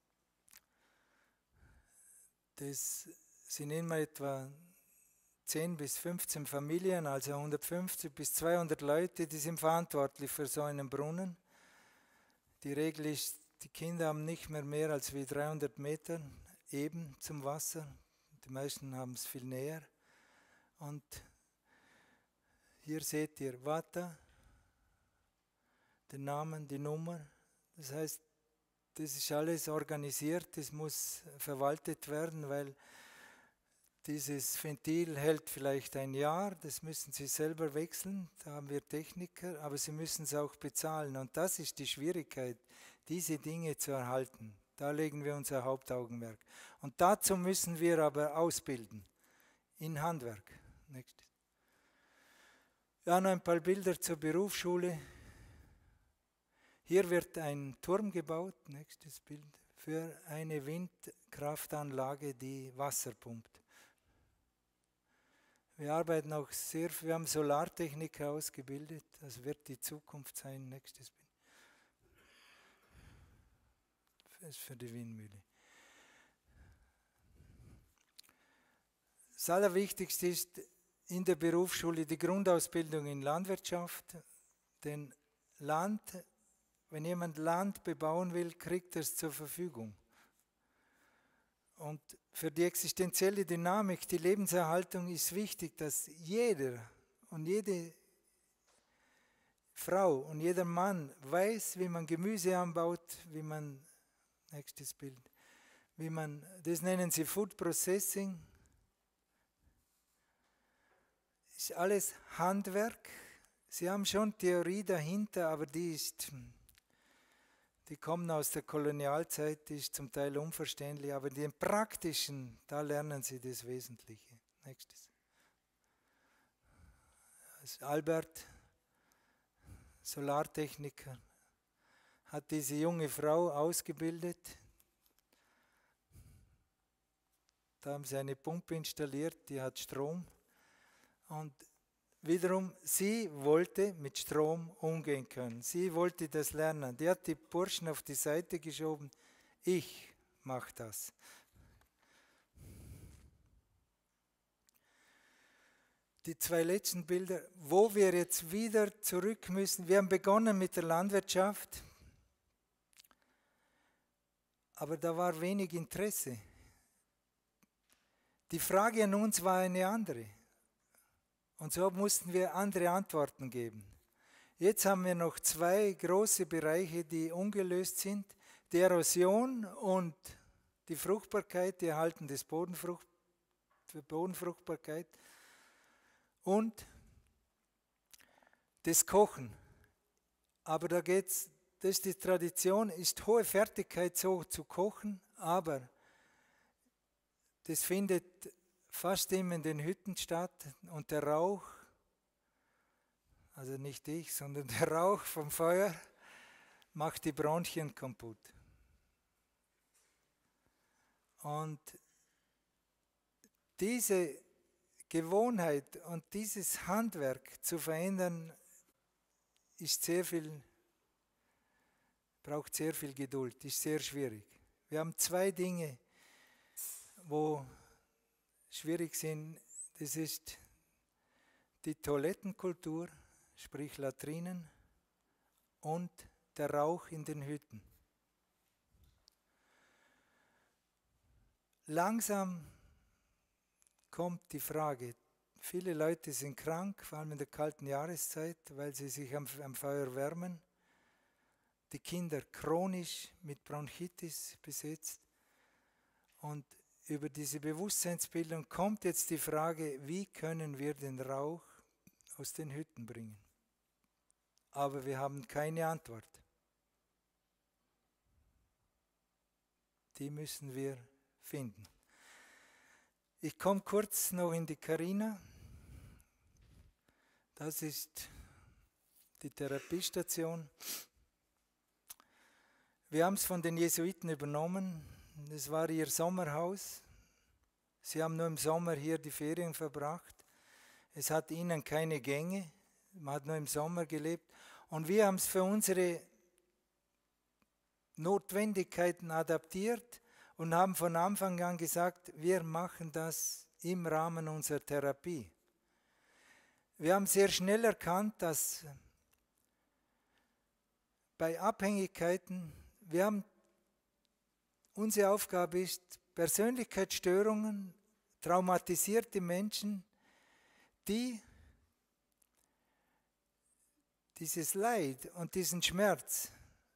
S2: Das sind immer etwa zehn bis fünfzehn Familien, also hundertfünfzig bis zweihundert Leute, die sind verantwortlich für so einen Brunnen. Die Regel ist, die Kinder haben nicht mehr mehr als wie dreihundert Meter. eben zum Wasser. Die meisten haben es viel näher. Und hier seht ihr Vata, den Namen, die Nummer. Das heißt, das ist alles organisiert, das muss verwaltet werden, weil dieses Ventil hält vielleicht ein Jahr, das müssen Sie selber wechseln, da haben wir Techniker, aber Sie müssen es auch bezahlen. Und das ist die Schwierigkeit, diese Dinge zu erhalten. Da legen wir unser Hauptaugenmerk. Und dazu müssen wir aber ausbilden, in Handwerk. Nächstes. Ja, noch ein paar Bilder zur Berufsschule. Hier wird ein Turm gebaut, nächstes Bild, für eine Windkraftanlage, die Wasser pumpt. Wir arbeiten auch sehr, wir haben Solartechniker ausgebildet, das wird die Zukunft sein, nächstes Bild. Das ist für die Windmühle. Das Allerwichtigste ist in der Berufsschule die Grundausbildung in Landwirtschaft, denn Land, wenn jemand Land bebauen will, kriegt er es zur Verfügung. Und für die existenzielle Dynamik, die Lebenserhaltung ist wichtig, dass jeder und jede Frau und jeder Mann weiß, wie man Gemüse anbaut, wie man, nächstes Bild, wie man, das nennen sie Food Processing, ist alles Handwerk. Sie haben schon Theorie dahinter, aber die ist, die kommen aus der Kolonialzeit, die ist zum Teil unverständlich, aber den praktischen, da lernen sie das Wesentliche. Nächstes. Albert, Solartechniker, hat diese junge Frau ausgebildet. Da haben sie eine Pumpe installiert, die hat Strom. Und wiederum, sie wollte mit Strom umgehen können. Sie wollte das lernen. Die hat die Burschen auf die Seite geschoben. Ich mache das. Die zwei letzten Bilder, wo wir jetzt wieder zurück müssen. Wir haben begonnen mit der Landwirtschaft, aber da war wenig Interesse. Die Frage an uns war eine andere. Und so mussten wir andere Antworten geben. Jetzt haben wir noch zwei große Bereiche, die ungelöst sind. Die Erosion und die Fruchtbarkeit, die Erhalten des Bodenfrucht, der Bodenfruchtbarkeit. Und das Kochen. Aber da geht's, das ist die Tradition, ist hohe Fertigkeit so zu kochen, aber das findet fast immer in den Hütten statt und der Rauch, also nicht ich, sondern der Rauch vom Feuer macht die Bronchien kaputt. Und diese Gewohnheit und dieses Handwerk zu verändern, ist sehr viel, braucht sehr viel Geduld, ist sehr schwierig. Wir haben zwei Dinge, wo schwierig sind, das ist die Toilettenkultur, sprich Latrinen, und der Rauch in den Hütten. Langsam kommt die Frage, viele Leute sind krank, vor allem in der kalten Jahreszeit, weil sie sich am, am Feuer wärmen. Die Kinder chronisch mit Bronchitis besetzt. Und über diese Bewusstseinsbildung kommt jetzt die Frage, wie können wir den Rauch aus den Hütten bringen? Aber wir haben keine Antwort. Die müssen wir finden. Ich komme kurz noch in die Carina. Das ist die Therapiestation. Wir haben es von den Jesuiten übernommen. Das war ihr Sommerhaus. Sie haben nur im Sommer hier die Ferien verbracht. Es hat ihnen keine Gänge. Man hat nur im Sommer gelebt. Und wir haben es für unsere Notwendigkeiten adaptiert und haben von Anfang an gesagt, wir machen das im Rahmen unserer Therapie. Wir haben sehr schnell erkannt, dass bei Abhängigkeiten, wir haben, unsere Aufgabe ist, Persönlichkeitsstörungen, traumatisierte Menschen, die dieses Leid und diesen Schmerz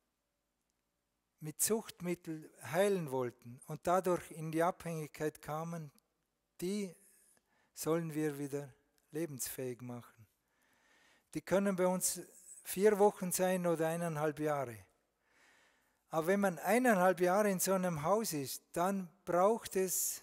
S2: mit Suchtmitteln heilen wollten und dadurch in die Abhängigkeit kamen, die sollen wir wieder lebensfähig machen. Die können bei uns vier Wochen sein oder eineinhalb Jahre. Aber wenn man eineinhalb Jahre in so einem Haus ist, dann braucht es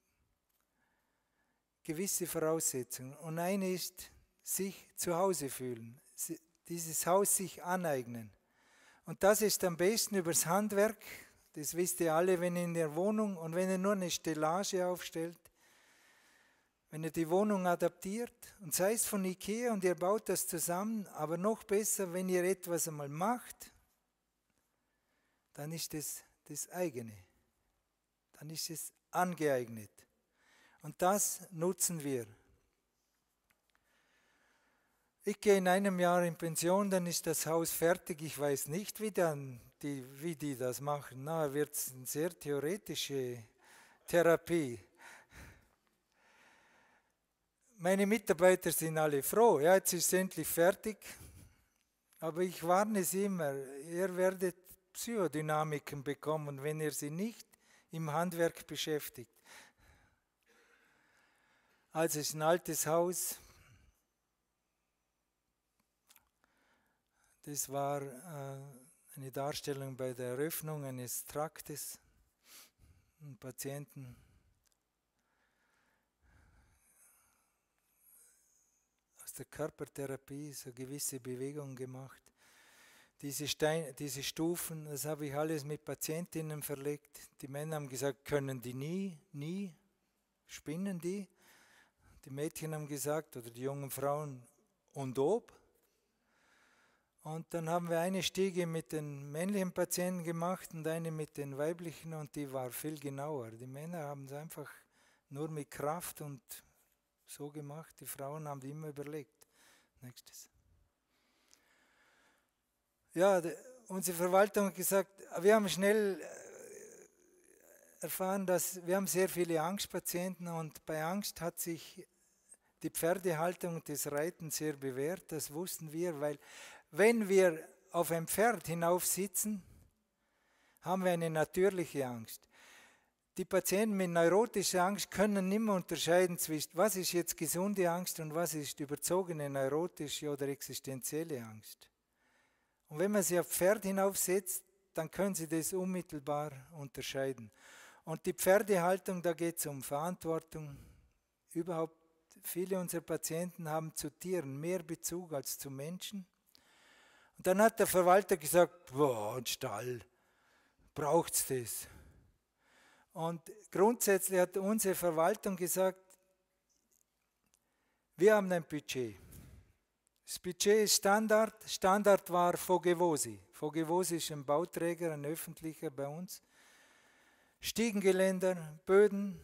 S2: gewisse Voraussetzungen. Und eine ist, sich zu Hause fühlen, dieses Haus sich aneignen. Und das ist am besten übers Handwerk. Das wisst ihr alle, wenn ihr in der Wohnung und wenn ihr nur eine Stellage aufstellt, wenn ihr die Wohnung adaptiert, und sei es von Ikea und ihr baut das zusammen, aber noch besser, wenn ihr etwas einmal macht, dann ist es das eigene. Dann ist es angeeignet. Und das nutzen wir. Ich gehe in einem Jahr in Pension, dann ist das Haus fertig. Ich weiß nicht, wie, dann die, wie die das machen. Na, wird es eine sehr theoretische Therapie. Meine Mitarbeiter sind alle froh. Ja, jetzt ist es endlich fertig. Aber ich warne Sie immer, ihr werdet Psychodynamiken bekommen, wenn ihr sie nicht im Handwerk beschäftigt. Also es ist ein altes Haus. Das war äh, eine Darstellung bei der Eröffnung eines Traktes. Ein Patienten aus der Körpertherapie so gewisse Bewegungen gemacht. Diese, Stein, diese Stufen, das habe ich alles mit Patientinnen verlegt. Die Männer haben gesagt, können die nie, nie, spinnen die? Die Mädchen haben gesagt, oder die jungen Frauen, und ob? Und dann haben wir eine Stiege mit den männlichen Patienten gemacht und eine mit den weiblichen und die war viel genauer. Die Männer haben es einfach nur mit Kraft und so gemacht, die Frauen haben die immer überlegt. Nächstes. Ja, die, unsere Verwaltung hat gesagt, wir haben schnell erfahren, dass wir haben sehr viele Angstpatienten und bei Angst hat sich die Pferdehaltung und das Reiten sehr bewährt, das wussten wir, weil wenn wir auf ein Pferd hinauf sitzen, haben wir eine natürliche Angst. Die Patienten mit neurotischer Angst können nicht mehr unterscheiden zwischen, was ist jetzt gesunde Angst und was ist überzogene neurotische oder existenzielle Angst. Und wenn man sie auf Pferd hinaufsetzt, dann können sie das unmittelbar unterscheiden. Und die Pferdehaltung, da geht es um Verantwortung. Überhaupt, viele unserer Patienten haben zu Tieren mehr Bezug als zu Menschen. Und dann hat der Verwalter gesagt, boah, ein Stall, braucht es das? Und grundsätzlich hat unsere Verwaltung gesagt, wir haben ein Budget. Das Budget ist Standard. Standard war Vogevosi. Vogevosi ist ein Bauträger, ein öffentlicher bei uns. Stiegengeländer, Böden,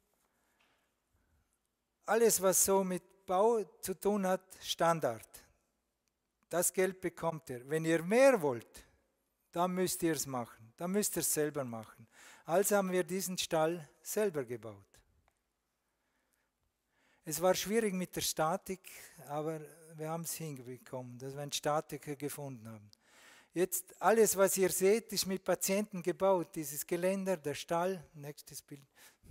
S2: alles was so mit Bau zu tun hat, Standard. Das Geld bekommt ihr. Wenn ihr mehr wollt, dann müsst ihr es machen. Dann müsst ihr es selber machen. Also haben wir diesen Stall selber gebaut. Es war schwierig mit der Statik, aber wir haben es hinbekommen, dass wir einen Statiker gefunden haben. Jetzt alles, was ihr seht, ist mit Patienten gebaut. Dieses Geländer, der Stall, nächstes Bild.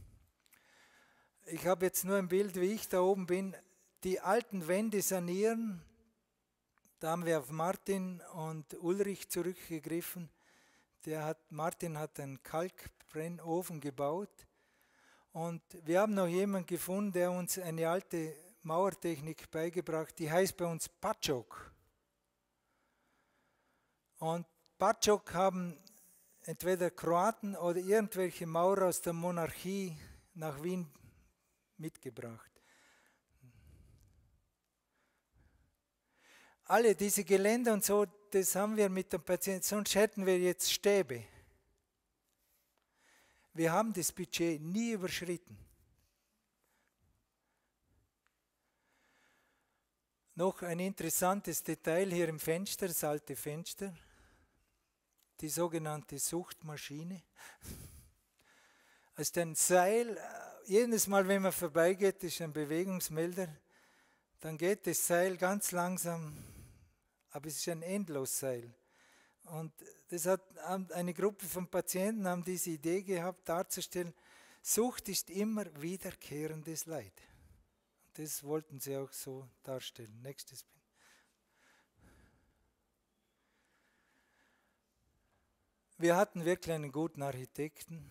S2: Ich habe jetzt nur ein Bild, wie ich da oben bin. Die alten Wände sanieren. Da haben wir auf Martin und Ulrich zurückgegriffen. Der hat, Martin hat einen Kalkbrennofen gebaut. Und wir haben noch jemanden gefunden, der uns eine alte Mauertechnik beigebracht hat. Die heißt bei uns Patschok. Und Patschok haben entweder Kroaten oder irgendwelche Maurer aus der Monarchie nach Wien mitgebracht. Alle diese Geländer und so, das haben wir mit dem Patienten, sonst hätten wir jetzt Stäbe. Wir haben das Budget nie überschritten. Noch ein interessantes Detail hier im Fenster, das alte Fenster, die sogenannte Suchtmaschine. ist ein Seil, jedes Mal, wenn man vorbeigeht, ist ein Bewegungsmelder, dann geht das Seil ganz langsam, aber es ist ein Endlosseil. Und das hat eine Gruppe von Patienten haben diese Idee gehabt, darzustellen, Sucht ist immer wiederkehrendes Leid. Und das wollten sie auch so darstellen. Nächstes Bild. Wir hatten wirklich einen guten Architekten.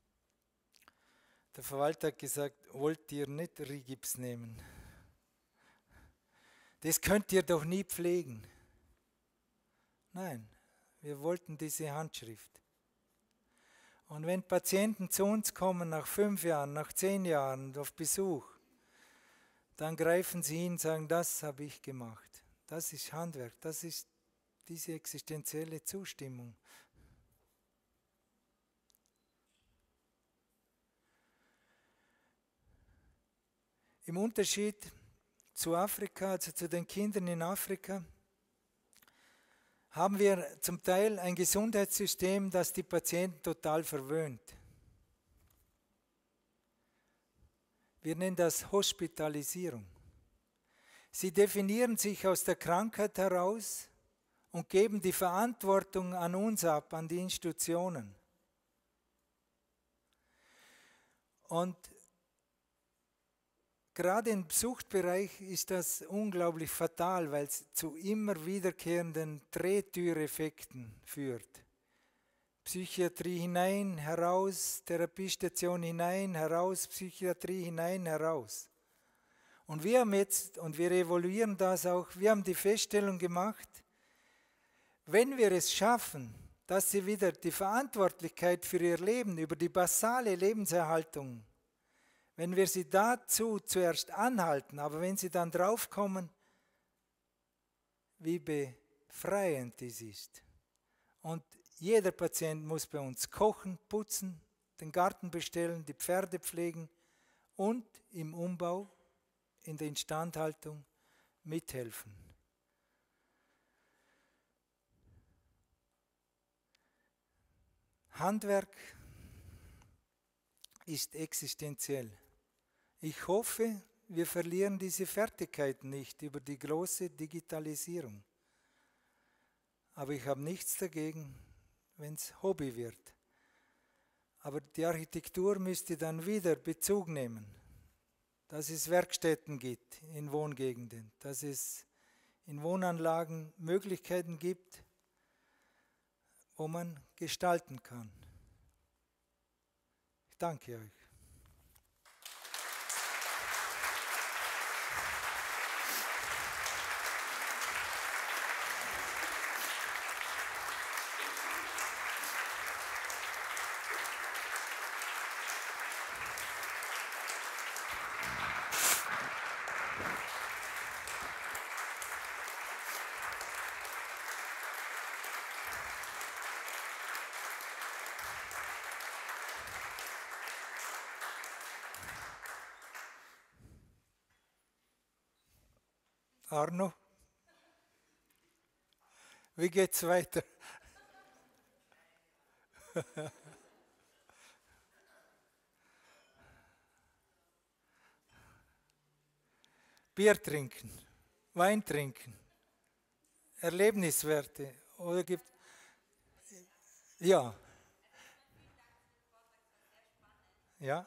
S2: Der Verwalter hat gesagt, wollt ihr nicht Rigips nehmen? Das könnt ihr doch nie pflegen. Nein, wir wollten diese Handschrift. Und wenn Patienten zu uns kommen nach fünf Jahren, nach zehn Jahren auf Besuch, dann greifen sie hin und sagen, das habe ich gemacht. Das ist Handwerk, das ist diese existenzielle Zustimmung. Im Unterschied zu Afrika, also zu den Kindern in Afrika, haben wir zum Teil ein Gesundheitssystem, das die Patienten total verwöhnt. Wir nennen das Hospitalisierung. Sie definieren sich aus der Krankheit heraus und geben die Verantwortung an uns ab, an die Institutionen. Und gerade im Suchtbereich ist das unglaublich fatal, weil es zu immer wiederkehrenden Drehtüreffekten führt. Psychiatrie hinein, heraus, Therapiestation hinein, heraus, Psychiatrie hinein, heraus. Und wir haben jetzt, und wir evaluieren das auch, wir haben die Feststellung gemacht, wenn wir es schaffen, dass sie wieder die Verantwortlichkeit für ihr Leben, über die basale Lebenserhaltung, wenn wir sie dazu zuerst anhalten, aber wenn sie dann draufkommen, wie befreiend dies ist. Und jeder Patient muss bei uns kochen, putzen, den Garten bestellen, die Pferde pflegen und im Umbau, in der Instandhaltung mithelfen. Handwerk ist existenziell. Ich hoffe, wir verlieren diese Fertigkeit nicht über die große Digitalisierung. Aber ich habe nichts dagegen, wenn es Hobby wird. Aber die Architektur müsste dann wieder Bezug nehmen, dass es Werkstätten gibt in Wohngegenden, dass es in Wohnanlagen Möglichkeiten gibt, wo man gestalten kann. Ich danke euch. Arno, wie geht's weiter? Bier trinken, Wein trinken, Erlebniswerte oder gibt ja, ja.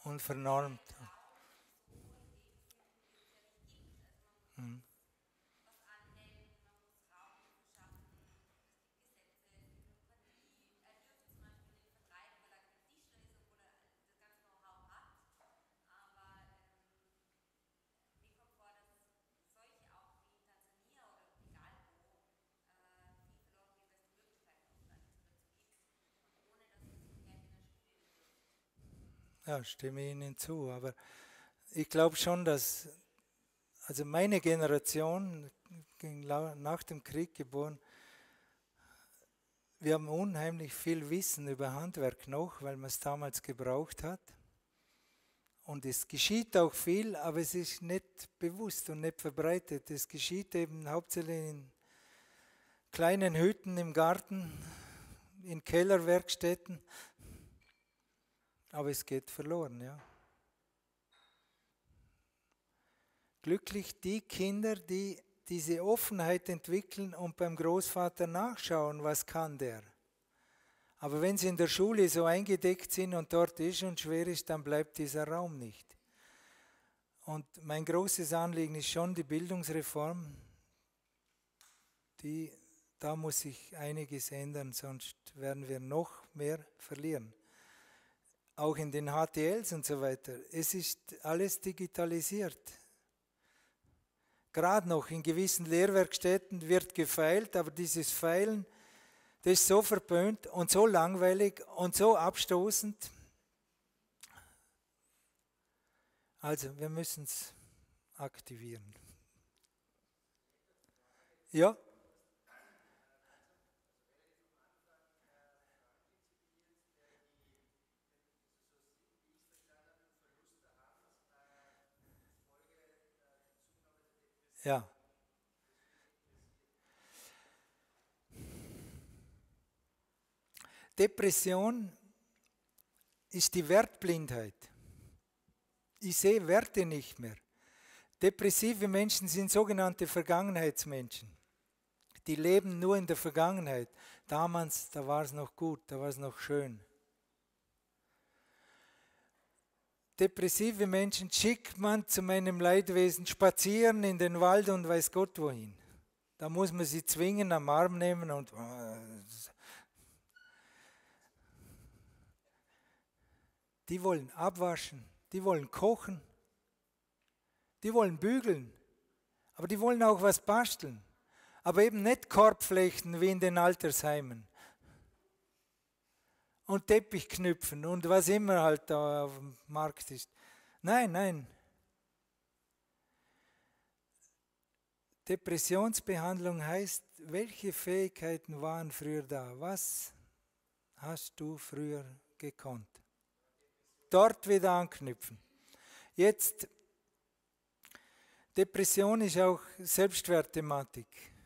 S2: und vernormt. Hm. Ja, stimme ich Ihnen zu, aber ich glaube schon, dass, also meine Generation, nach dem Krieg geboren, wir haben unheimlich viel Wissen über Handwerk noch, weil man es damals gebraucht hat. Und es geschieht auch viel, aber es ist nicht bewusst und nicht verbreitet. Es geschieht eben hauptsächlich in kleinen Hütten im Garten, in Kellerwerkstätten. Aber es geht verloren, ja. Glücklich die Kinder, die diese Offenheit entwickeln und beim Großvater nachschauen, was kann der. Aber wenn sie in der Schule so eingedeckt sind und dort ist und schwer ist, dann bleibt dieser Raum nicht. Und mein großes Anliegen ist schon die Bildungsreform. Die, da muss sich einiges ändern, sonst werden wir noch mehr verlieren. Auch in den H T Ls und so weiter. Es ist alles digitalisiert. Gerade noch in gewissen Lehrwerkstätten wird gefeilt, aber dieses Feilen, das ist so verpönt und so langweilig und so abstoßend. Also, wir müssen es aktivieren. Ja? Ja. Depression ist die Wertblindheit. Ich sehe Werte nicht mehr. Depressive Menschen sind sogenannte Vergangenheitsmenschen. Die leben nur in der Vergangenheit. Damals, da war es noch gut, da war es noch schön. Depressive Menschen schickt man zu meinem Leidwesen spazieren in den Wald und weiß Gott wohin. Da muss man sie zwingen, am Arm nehmen und... Die wollen abwaschen, die wollen kochen, die wollen bügeln, aber die wollen auch was basteln. Aber eben nicht Korbflechten wie in den Altersheimen. Und Teppich knüpfen und was immer halt da auf dem Markt ist. Nein, nein. Depressionsbehandlung heißt, welche Fähigkeiten waren früher da? Was hast du früher gekonnt? Dort wieder anknüpfen. Jetzt, Depression ist auch Selbstwertthematik.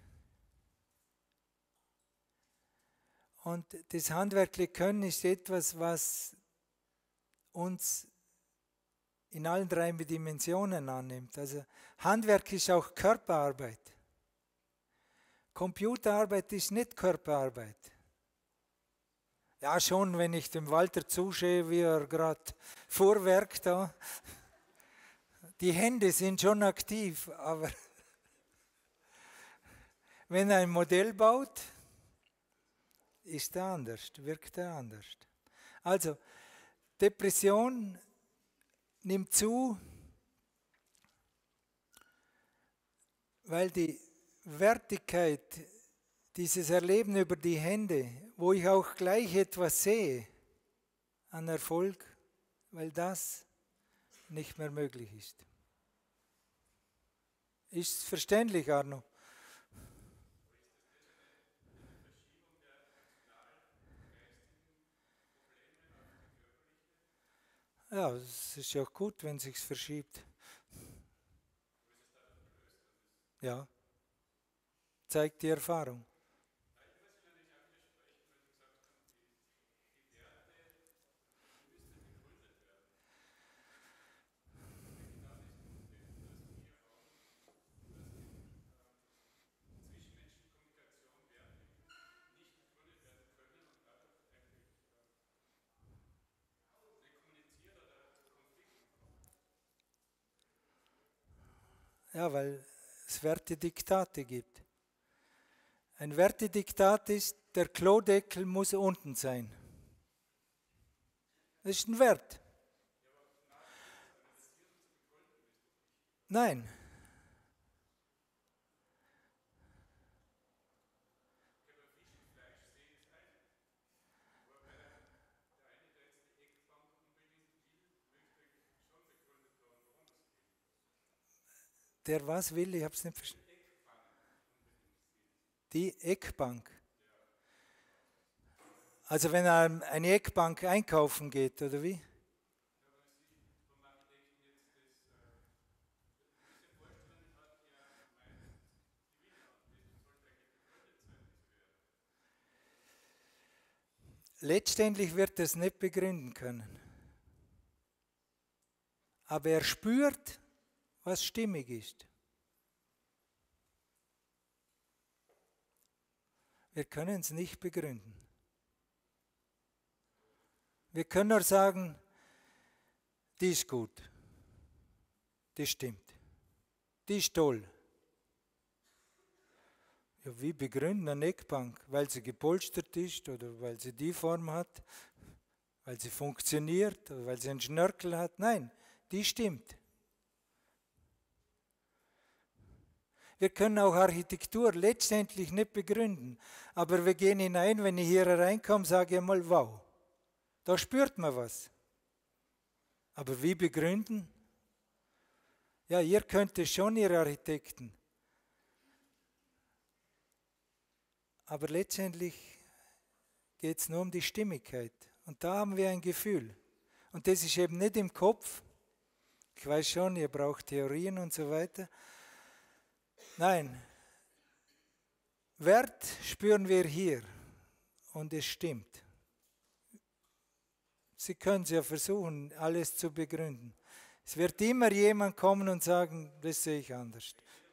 S2: Und das handwerkliche Können ist etwas, was uns in allen drei Dimensionen annimmt. Also Handwerk ist auch Körperarbeit. Computerarbeit ist nicht Körperarbeit. Ja, schon, wenn ich dem Walter zusehe, wie er gerade vorwerkt da. Die Hände sind schon aktiv, aber wenn er ein Modell baut, ist er anders, wirkt er anders. Also, Depression nimmt zu, weil die Wertigkeit, dieses Erleben über die Hände, wo ich auch gleich etwas sehe an Erfolg, weil das nicht mehr möglich ist. Ist verständlich, Arno? Ja, es ist ja auch gut, wenn es sich verschiebt. Ja, zeigt die Erfahrung. Ja, weil es Wertediktate gibt. Ein Wertediktat ist, der Klodeckel muss unten sein. Das ist ein Wert. Nein. Der was will? Ich habe es nicht verstanden. Die Eckbank. Also wenn er eine Eckbank einkaufen geht, oder wie? Letztendlich wird er es nicht begründen können. Aber er spürt, was stimmig ist. Wir können es nicht begründen. Wir können nur sagen, die ist gut, die stimmt, die ist toll. Ja, wie begründen eine Eckbank? Weil sie gepolstert ist oder weil sie die Form hat, weil sie funktioniert oder weil sie einen Schnörkel hat? Nein, die stimmt. Wir können auch Architektur letztendlich nicht begründen, aber wir gehen hinein, wenn ich hier reinkomme, sage ich mal, wow, da spürt man was. Aber wie begründen? Ja, ihr könnt es schon, ihr Architekten. Aber letztendlich geht es nur um die Stimmigkeit. Und da haben wir ein Gefühl. Und das ist eben nicht im Kopf. Ich weiß schon, ihr braucht Theorien und so weiter. Nein, Wert spüren wir hier. Und es stimmt. Sie können es ja versuchen, alles zu begründen. Es wird immer jemand kommen und sagen, das sehe ich anders.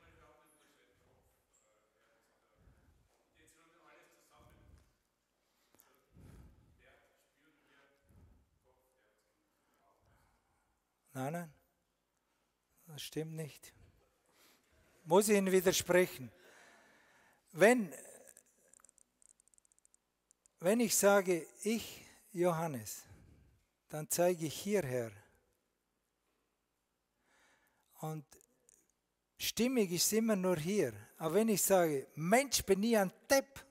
S2: Nein, nein, das stimmt nicht. Muss ich Ihnen widersprechen. Wenn, wenn ich sage, ich, Johannes, dann zeige ich hierher. Und stimmig ist immer nur hier. Aber wenn ich sage, Mensch, bin ich ein Depp,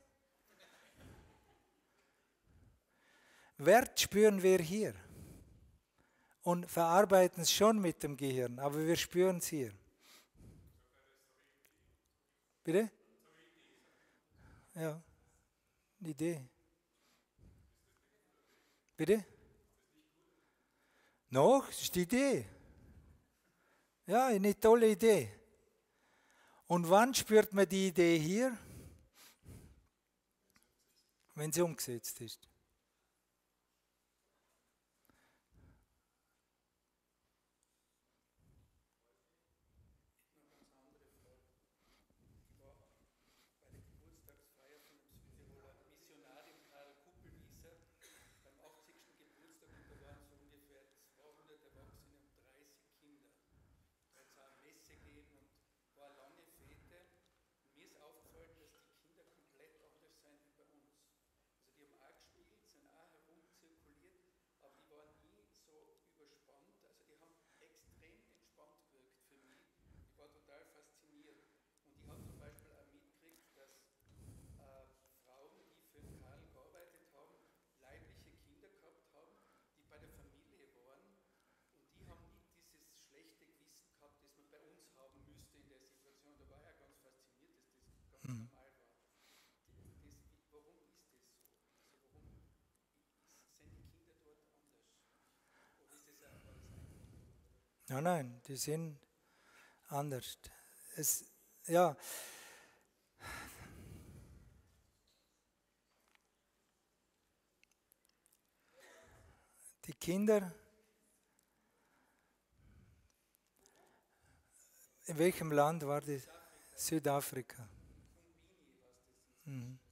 S2: Wert spüren wir hier. Und verarbeiten es schon mit dem Gehirn, aber wir spüren es hier. Bitte? Ja, eine Idee. Bitte? Noch, das ist die Idee. Ja, eine tolle Idee. Und wann spürt man die Idee hier? Wenn sie umgesetzt ist. Nein, nein, die sind anders. Es, ja. Die Kinder, in welchem Land war das? Südafrika. Mhm.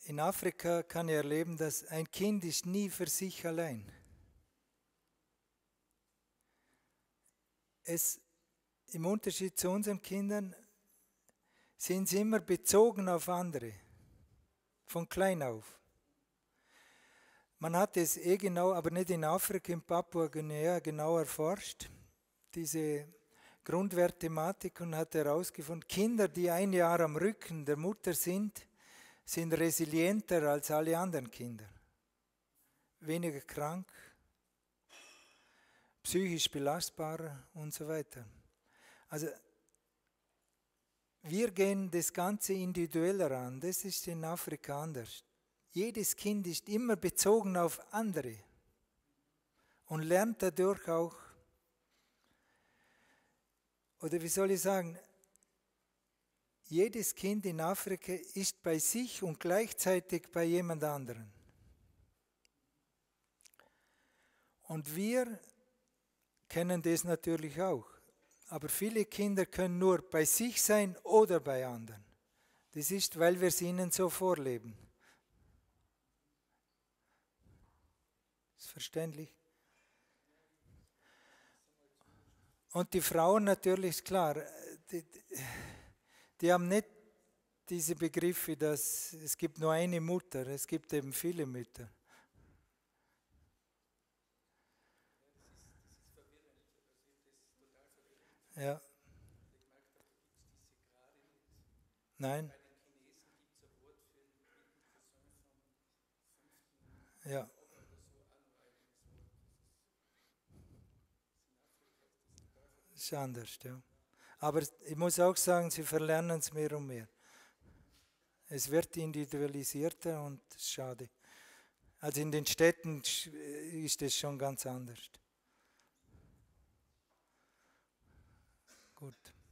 S2: in Afrika kann ich erleben, dass ein Kind ist nie für sich allein. Es, im Unterschied zu unseren Kindern sind sie immer bezogen auf andere, von klein auf. Man hat es eh genau, aber nicht in Afrika, in Papua-Guinea genau erforscht, diese Grundwertthematik, und hat herausgefunden, Kinder, die ein Jahr am Rücken der Mutter sind, sind resilienter als alle anderen Kinder. Weniger krank, psychisch belastbarer und so weiter. Also wir gehen das Ganze individueller an, das ist in Afrika anders. Jedes Kind ist immer bezogen auf andere und lernt dadurch auch, oder wie soll ich sagen, jedes Kind in Afrika ist bei sich und gleichzeitig bei jemand anderem. Und wir kennen das natürlich auch. Aber viele Kinder können nur bei sich sein oder bei anderen. Das ist, weil wir es ihnen so vorleben. Ist verständlich? Und die Frauen natürlich, ist klar, die, die haben nicht diese Begriffe, dass es gibt nur eine Mutter, es gibt eben viele Mütter. Ja. Nein. Ja. Das ist anders, ja. Aber ich muss auch sagen, sie verlernen es mehr und mehr. Es wird individualisierter und das ist schade. Also in den Städten ist es schon ganz anders. Gut.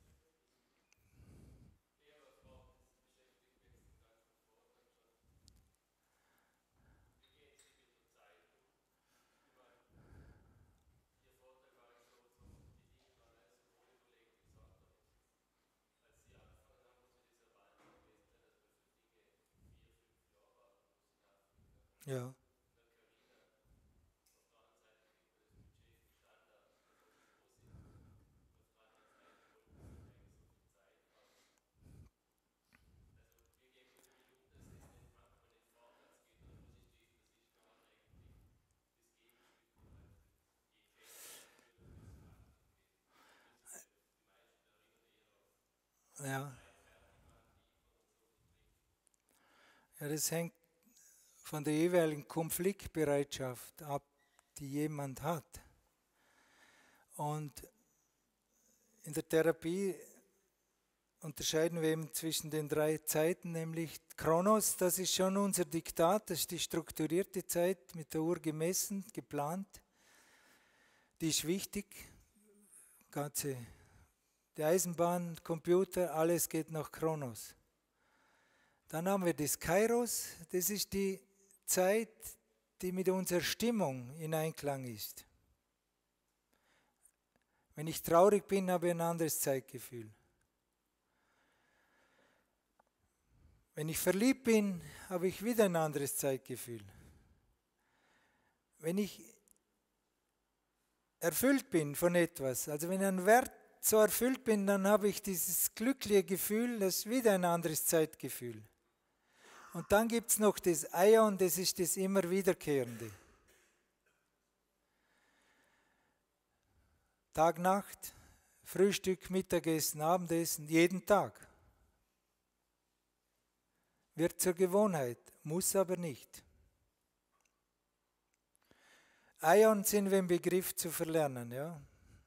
S2: Ja. Ja. Ja, das hängt von der jeweiligen Konfliktbereitschaft ab, die jemand hat. Und in der Therapie unterscheiden wir eben zwischen den drei Zeiten, nämlich Chronos, das ist schon unser Diktat, das ist die strukturierte Zeit, mit der Uhr gemessen, geplant. Die ist wichtig, ganze, die Eisenbahn, Computer, alles geht nach Chronos. Dann haben wir das Kairos, das ist die Zeit, die mit unserer Stimmung in Einklang ist. Wenn ich traurig bin, habe ich ein anderes Zeitgefühl. Wenn ich verliebt bin, habe ich wieder ein anderes Zeitgefühl. Wenn ich erfüllt bin von etwas, also wenn ich einen Wert so erfüllt bin, dann habe ich dieses glückliche Gefühl, das ist wieder ein anderes Zeitgefühl. Und dann gibt es noch das Aion, das ist das immer Wiederkehrende. Tag, Nacht, Frühstück, Mittagessen, Abendessen, jeden Tag. Wird zur Gewohnheit, muss aber nicht. Aion sind wir im Begriff zu verlernen, ja.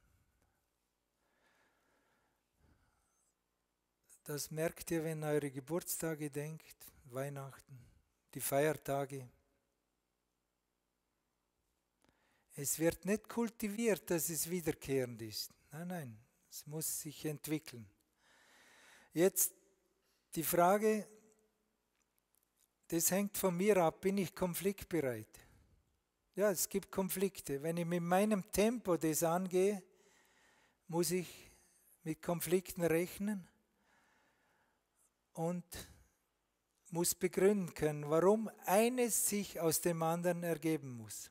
S2: Das merkt ihr, wenn ihr eure Geburtstage denkt, Weihnachten, die Feiertage. Es wird nicht kultiviert, dass es wiederkehrend ist. Nein, nein, es muss sich entwickeln. Jetzt die Frage, das hängt von mir ab, bin ich konfliktbereit? Ja, es gibt Konflikte. Wenn ich mit meinem Tempo das angehe, muss ich mit Konflikten rechnen. Und muss begründen können, warum eines sich aus dem anderen ergeben muss.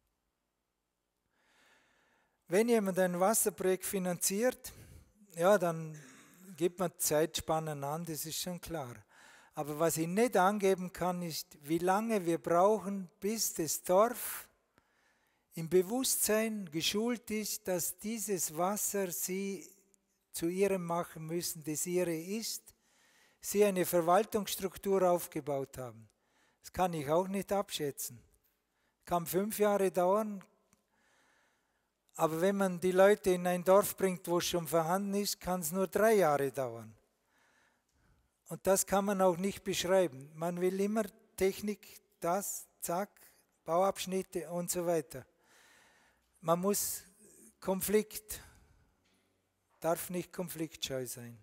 S2: Wenn jemand ein Wasserprojekt finanziert, ja, dann gibt man Zeitspannen an, das ist schon klar. Aber was ich nicht angeben kann, ist, wie lange wir brauchen, bis das Dorf im Bewusstsein geschult ist, dass dieses Wasser sie zu ihrem machen müssen, das ihre ist, sie eine Verwaltungsstruktur aufgebaut haben. Das kann ich auch nicht abschätzen. Kann fünf Jahre dauern, aber wenn man die Leute in ein Dorf bringt, wo es schon vorhanden ist, kann es nur drei Jahre dauern. Und das kann man auch nicht beschreiben. Man will immer Technik, das, zack, Bauabschnitte und so weiter. Man muss Konflikt, darf nicht konfliktscheu sein.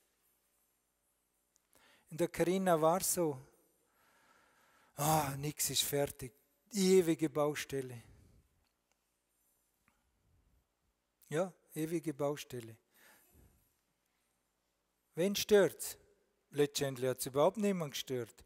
S2: In der Carina war es so, ah, nichts ist fertig, ewige Baustelle. Ja, ewige Baustelle. Wen stört's? Letztendlich hat es überhaupt niemand gestört.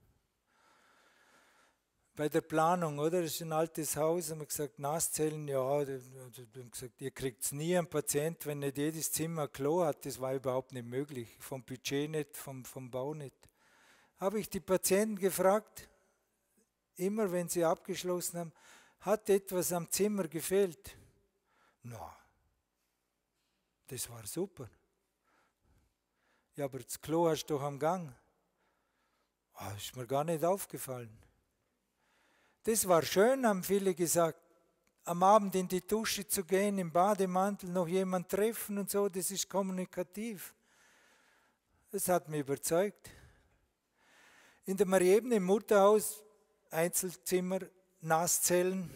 S2: Bei der Planung, oder? Das ist ein altes Haus, haben wir gesagt, Nasszellen, ja, wir haben gesagt, ihr kriegt nie einen Patient, wenn nicht jedes Zimmer ein Klo hat. Das war überhaupt nicht möglich. Vom Budget nicht, vom, vom Bau nicht. Habe ich die Patienten gefragt, immer wenn sie abgeschlossen haben, hat etwas am Zimmer gefehlt? Na, das war super. Ja, aber das Klo hast du doch am Gang. Ah, ist mir gar nicht aufgefallen. Das war schön, haben viele gesagt, am Abend in die Dusche zu gehen, im Bademantel noch jemanden treffen und so, das ist kommunikativ. Das hat mich überzeugt. In der Marieben im Mutterhaus, Einzelzimmer, Nasszellen.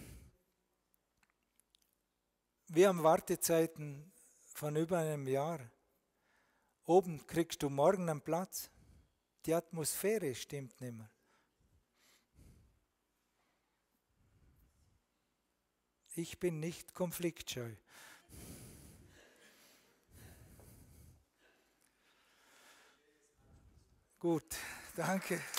S2: Wir haben Wartezeiten von über einem Jahr. Oben kriegst du morgen einen Platz. Die Atmosphäre stimmt nicht mehr. Ich bin nicht konfliktscheu. Gut, danke.